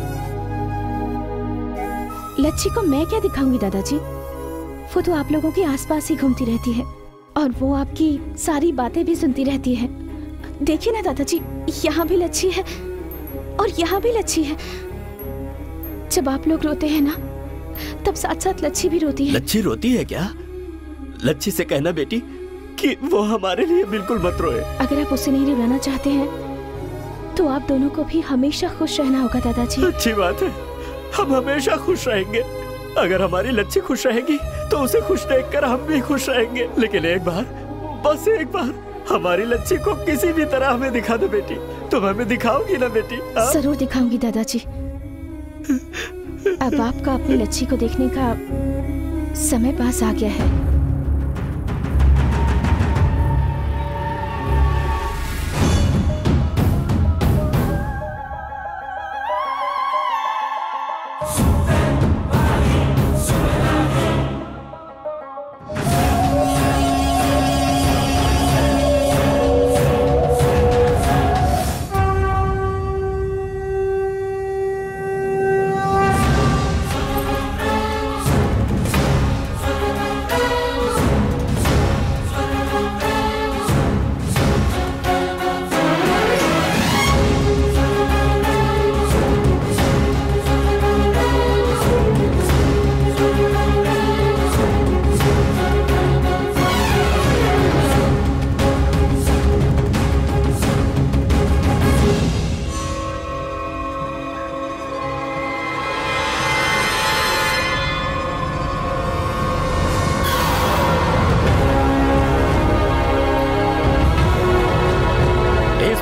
लच्छी को मैं क्या दिखाऊंगी दादाजी? वो तो आप लोगों के आसपास ही घूमती रहती है और वो आपकी सारी बातें भी सुनती रहती है। देखिए ना दादाजी, यहाँ भी लच्छी है और यहाँ भी लच्छी है। जब आप लोग रोते हैं ना, तब साथ साथ लच्छी भी रोती है। लच्छी रोती है क्या? लच्छी से कहना बेटी कि वो हमारे लिए बिल्कुल मत रोए। अगर आप उसे नहीं रुलाना चाहते हैं तो आप दोनों को भी हमेशा खुश रहना होगा दादाजी। अच्छी बात है, हम हमेशा खुश रहेंगे। अगर हमारी लच्छी खुश रहेगी तो उसे खुश देखकर हम भी खुश रहेंगे। लेकिन एक बार, बस एक बार हमारी लच्छी को किसी भी तरह हमें दिखा दो बेटी। तुम हमें दिखाओगी ना बेटी? जरूर दिखाऊंगी दादाजी। अब आपका अपनी लच्छी को देखने का समय पास आ गया है।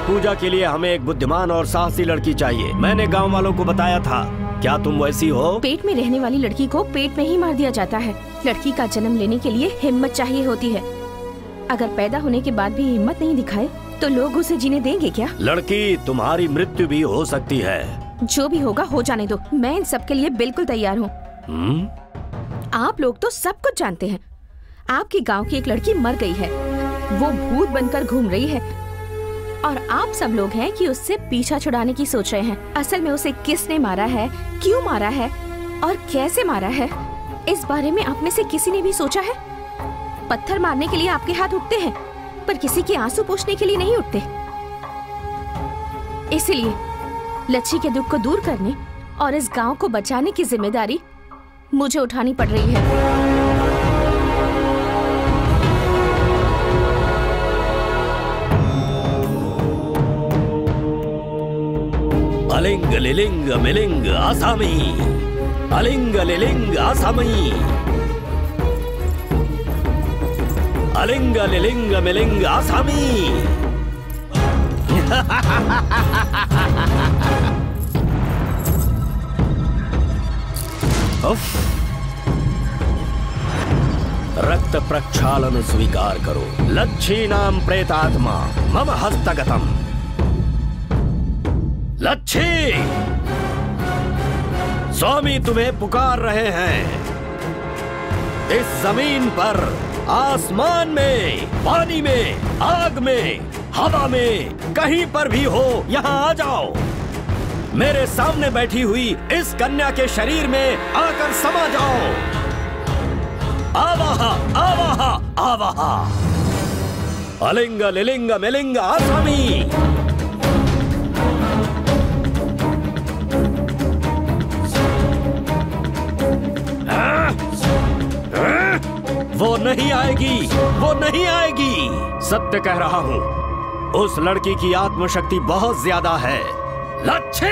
पूजा के लिए हमें एक बुद्धिमान और साहसी लड़की चाहिए। मैंने गांव वालों को बताया था, क्या तुम वैसी हो? पेट में रहने वाली लड़की को पेट में ही मार दिया जाता है। लड़की का जन्म लेने के लिए हिम्मत चाहिए होती है। अगर पैदा होने के बाद भी हिम्मत नहीं दिखाए तो लोग उसे जीने देंगे क्या? लड़की, तुम्हारी मृत्यु भी हो सकती है। जो भी होगा हो जाने दो, मैं इन सब के लिए बिल्कुल तैयार हूँ। आप लोग तो सब कुछ जानते हैं। आपके गांव की एक लड़की मर गई है, वो भूत बनकर घूम रही है और आप सब लोग हैं कि उससे पीछा छुड़ाने की सोच रहे हैं। असल में उसे किसने मारा है, क्यों मारा है और कैसे मारा है, इस बारे में आप में से किसी ने भी सोचा है? पत्थर मारने के लिए आपके हाथ उठते हैं, पर किसी के आंसू पोंछने के लिए नहीं उठते। इसलिए लच्छी के दुख को दूर करने और इस गांव को बचाने की जिम्मेदारी मुझे उठानी पड़ रही है। अलिंग लिलिंग मिलिंग आसामी, अलिंग लिलिंग आसामी, अलिंग लिलिंग मिलिंग आसामी। रक्त प्रक्षालन स्वीकार करो। लच्छी नाम प्रेतात्मा मम हस्तगतम। लच्छी, स्वामी तुम्हें पुकार रहे हैं। इस जमीन पर, आसमान में, पानी में, आग में, हवा में, कहीं पर भी हो, यहाँ आ जाओ। मेरे सामने बैठी हुई इस कन्या के शरीर में आकर समा जाओ। आवाहा आवाहा आवाहा। अलिंग लिलिंग मिलिंग आसामी। वो नहीं आएगी, वो नहीं आएगी। सत्य कह रहा हूँ, उस लड़की की आत्मशक्ति बहुत ज्यादा है। लच्छी!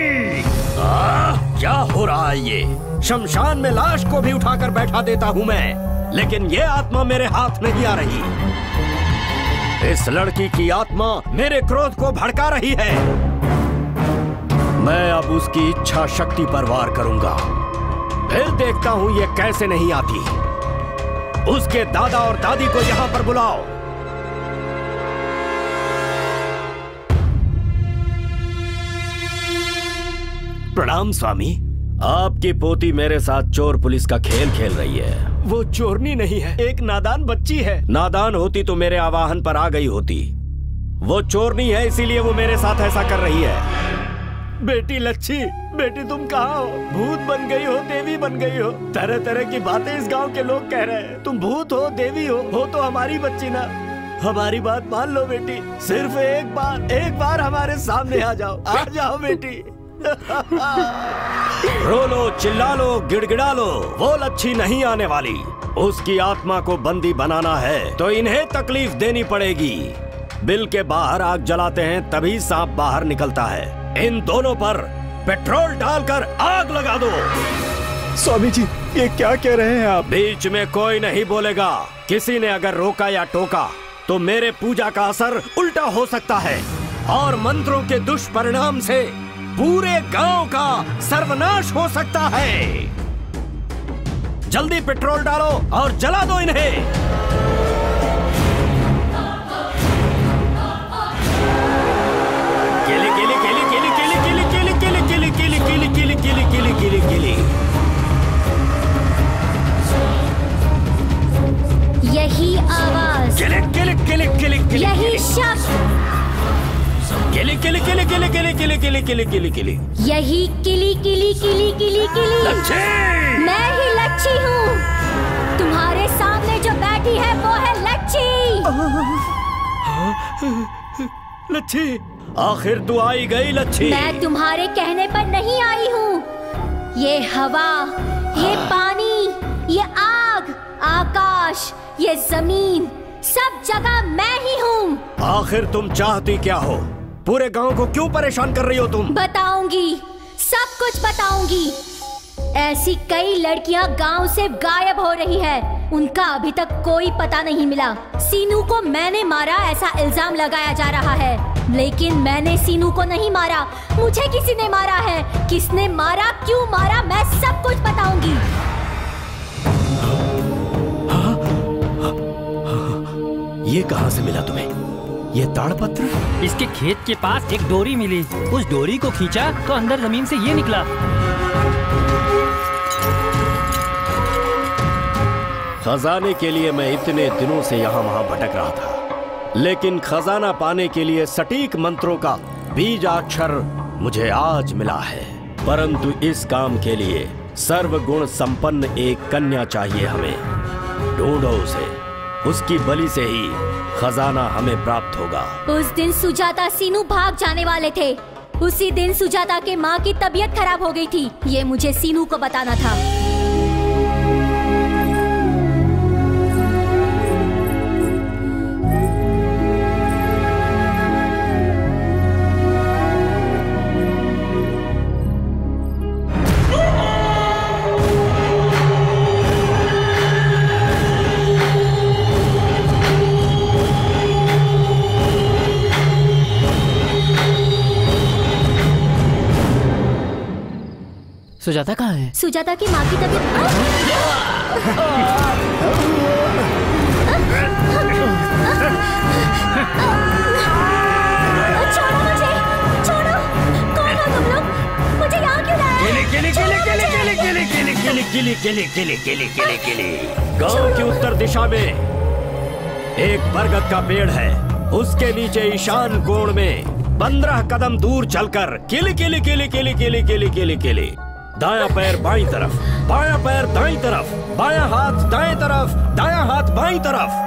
क्या हो रहा है ये? शमशान में लाश को भी उठाकर बैठा देता हूँ मैं, लेकिन ये आत्मा मेरे हाथ नहीं आ रही। इस लड़की की आत्मा मेरे क्रोध को भड़का रही है। मैं अब उसकी इच्छा शक्ति पर वार करूंगा, फिर देखता हूँ ये कैसे नहीं आती। उसके दादा और दादी को यहाँ पर बुलाओ। प्रणाम स्वामी। आपकी पोती मेरे साथ चोर पुलिस का खेल खेल रही है। वो चोरनी नहीं है, एक नादान बच्ची है। नादान होती तो मेरे आवाहन पर आ गई होती। वो चोरनी है, इसीलिए वो मेरे साथ ऐसा कर रही है। बेटी लच्छी, बेटी तुम कहाँ हो? भूत बन गई हो, देवी बन गई हो? तरह तरह की बातें इस गांव के लोग कह रहे हैं। तुम भूत हो, देवी हो तो हमारी बच्ची ना। हमारी बात मान लो बेटी, सिर्फ एक बार हमारे सामने आ जाओ बेटी। रो लो, चिल्ला लो, गिड़गिड़ा लो, वो लच्छी नहीं आने वाली। उसकी आत्मा को बंदी बनाना है तो इन्हें तकलीफ देनी पड़ेगी। बिल के बाहर आग जलाते हैं तभी सांप बाहर निकलता है। इन दोनों पर पेट्रोल डालकर आग लगा दो। स्वामी जी, ये क्या कह रहे हैं आप? बीच में कोई नहीं बोलेगा। किसी ने अगर रोका या टोका तो मेरे पूजा का असर उल्टा हो सकता है और मंत्रों के दुष्परिणाम से पूरे गांव का सर्वनाश हो सकता है। जल्दी पेट्रोल डालो और जला दो इन्हें। यही आवाज, यही शब्द, किली किली किली किली किली किली किली किली किली किली, यही किली किली किली किली किली। मैं ही लच्छी हूँ। तुम्हारे सामने जो बैठी है वो है लच्छी। लच्छी, आखिर तू आई गई लच्छी। मैं तुम्हारे कहने पर नहीं आई हूँ। ये हवा, ये पानी, ये आग, आकाश, ये जमीन, सब जगह मैं ही हूँ। आखिर तुम चाहती क्या हो? पूरे गांव को क्यों परेशान कर रही हो तुम? बताऊंगी, सब कुछ बताऊंगी। ऐसी कई लड़कियां गांव से गायब हो रही है, उनका अभी तक कोई पता नहीं मिला। सीनू को मैंने मारा ऐसा इल्जाम लगाया जा रहा है। लेकिन मैंने सीनू को नहीं मारा, मुझे किसी ने मारा है। किसने मारा, क्यों मारा, मैं सब कुछ बताऊंगी। ये कहां से मिला तुम्हें? ये ताड़पत्र? इसके खेत के पास एक डोरी मिली, उस डोरी को खींचा तो अंदर जमीन से ये निकला। खजाने के लिए मैं इतने दिनों से यहाँ वहाँ भटक रहा था, लेकिन खजाना पाने के लिए सटीक मंत्रों का बीजाक्षर मुझे आज मिला है। परंतु इस काम के लिए सर्वगुण संपन्न एक कन्या चाहिए हमें। ढूंढो उसे, उसकी बलि से ही खजाना हमें प्राप्त होगा। उस दिन सुजाता सीनू भाग जाने वाले थे। उसी दिन सुजाता के माँ की तबीयत खराब हो गई थी। ये मुझे सीनू को बताना था। सुजाता कहाँ है? सुजाता की माँ की तबीयत। छोड़ो मुझे, छोड़ो। कौन हो तुम लोग? मुझे यहाँ क्यों लाए? गांव की उत्तर दिशा में एक बरगद का पेड़ है। उसके नीचे ईशान कोण में 15 कदम दूर चलकर किली किली किली किली किली किली किली किली, दायां पैर बाईं तरफ, बायां पैर दाईं तरफ, बायां हाथ दाएं तरफ, दायां हाथ बाईं तरफ।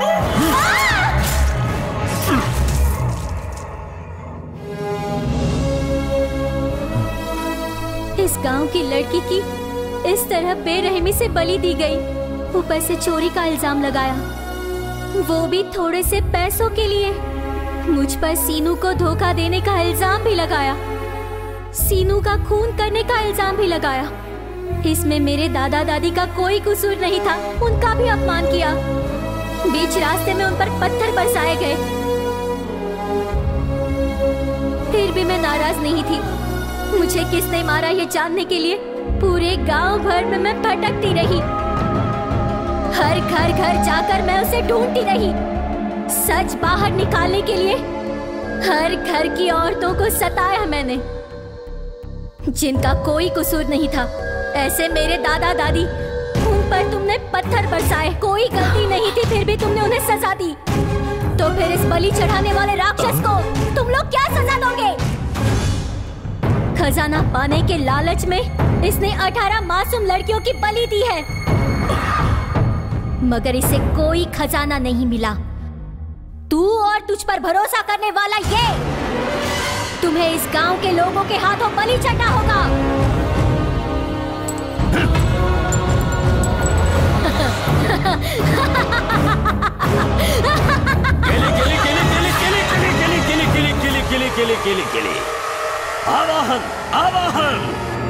इस गांव की लड़की की इस तरह बेरहमी से बलि दी गई, ऊपर से चोरी का इल्जाम लगाया, वो भी थोड़े से पैसों के लिए। मुझ पर सीनू को धोखा देने का इल्जाम भी लगाया, सीनू का खून करने का इल्जाम भी लगाया। इसमें मेरे दादा दादी का कोई कसूर नहीं था, उनका भी अपमान किया। बीच रास्ते में उन पर पत्थर बरसाए गए, फिर भी मैं नाराज नहीं थी। मुझे किसने मारा ये जानने के लिए पूरे गांव भर में मैं भटकती रही। हर घर घर जाकर मैं उसे ढूंढती रही। सच बाहर निकालने के लिए हर घर की औरतों को सताया मैंने, जिनका कोई कसूर नहीं था। ऐसे मेरे दादा दादी, उन पर तुमने पत्थर बरसाए, कोई गलती नहीं थी, फिर भी तुमने उन्हें सजा दी। तो फिर इस बलि चढ़ाने वाले राक्षस को तुम लोग क्या सजा दोगे? खजाना पाने के लालच में इसने 18 मासूम लड़कियों की बलि दी है, मगर इसे कोई खजाना नहीं मिला। तू और तुझ पर भरोसा करने वाला ये, तुम्हें इस गांव के लोगों के हाथों बलि चढ़ना होगा। आवाहन, आवाहन।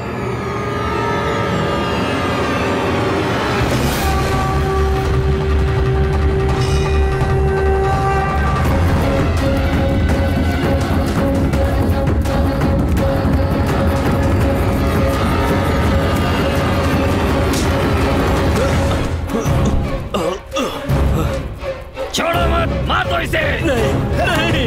छोड़ो मत, मार दो इसे। नहीं, नहीं,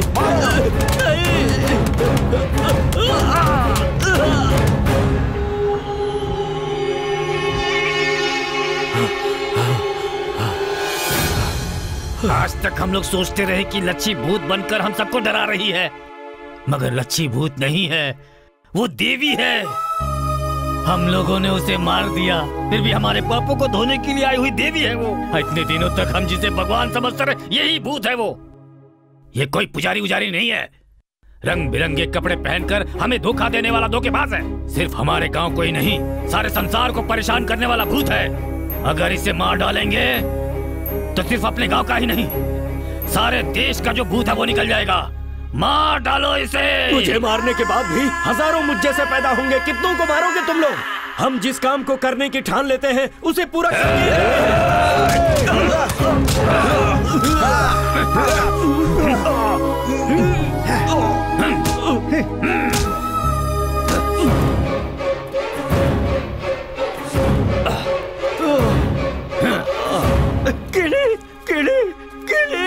आज तक हम लोग सोचते रहे कि लच्छी भूत बनकर हम सबको डरा रही है, मगर लच्छी भूत नहीं है, वो देवी है। हम लोगों ने उसे मार दिया, फिर भी हमारे पापों को धोने के लिए आई हुई देवी है वो। इतने दिनों तक हम जिसे भगवान समझते रहे, यही भूत है वो। ये कोई पुजारी उजारी नहीं है, रंग बिरंगे कपड़े पहनकर हमें धोखा देने वाला धोखेबाज है। सिर्फ हमारे गांव को ही नहीं, सारे संसार को परेशान करने वाला भूत है। अगर इसे मार डालेंगे तो सिर्फ अपने गांव का ही नहीं, सारे देश का जो भूत है वो निकल जाएगा। मार डालो इसे। मुझे मारने के बाद भी हजारों मुझ जैसे पैदा होंगे, कितनों को मारोगे तुम लोग? हम जिस काम को करने की ठान लेते हैं उसे पूरा करेंगे। किड़ी किड़ी किड़ी।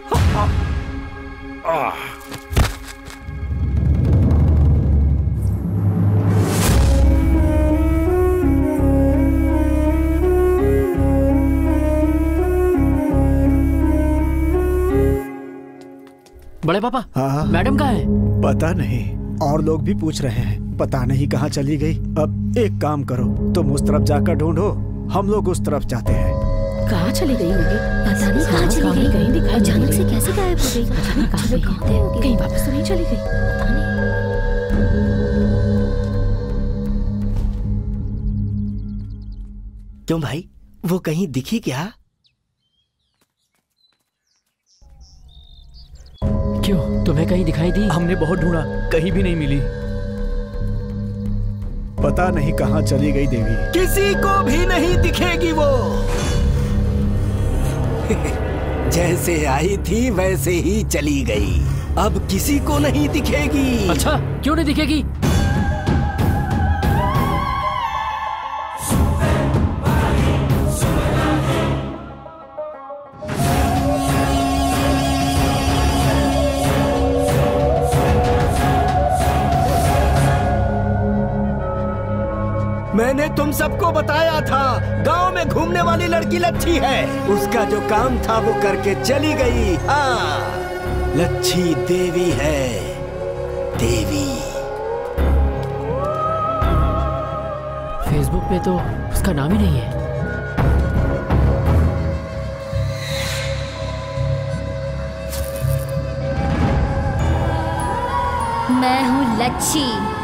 बड़े पापा, मैडम कहाँ है? पता नहीं, और लोग भी पूछ रहे हैं, पता नहीं कहाँ चली गई। अब एक काम करो, तुम उस तरफ जाकर ढूंढो, हम लोग उस तरफ जाते हैं। कहाँ चली गई होगी? पता नहीं कहाँ चली गई। कहीं दिखाई अचानक से कैसे गायब हो गई? पता नहीं कहाँ गई होगी। कहीं वापस तो नहीं चली गई? पता नहीं। क्यों भाई, वो कहीं दिखी क्या? क्यों, तुम्हें कहीं दिखाई दी? हमने बहुत ढूंढा, कहीं भी नहीं मिली। पता नहीं कहाँ चली गई देवी। किसी को भी नहीं दिखेगी वो। जैसे आई थी वैसे ही चली गई, अब किसी को नहीं दिखेगी। अच्छा, क्यों नहीं दिखेगी? मैंने तुम सबको बताया था, गांव में घूमने वाली लड़की लच्छी है, उसका जो काम था वो करके चली गई। हाँ, लच्छी देवी है, देवी। फेसबुक पे तो उसका नाम ही नहीं है। मैं हूँ लच्छी,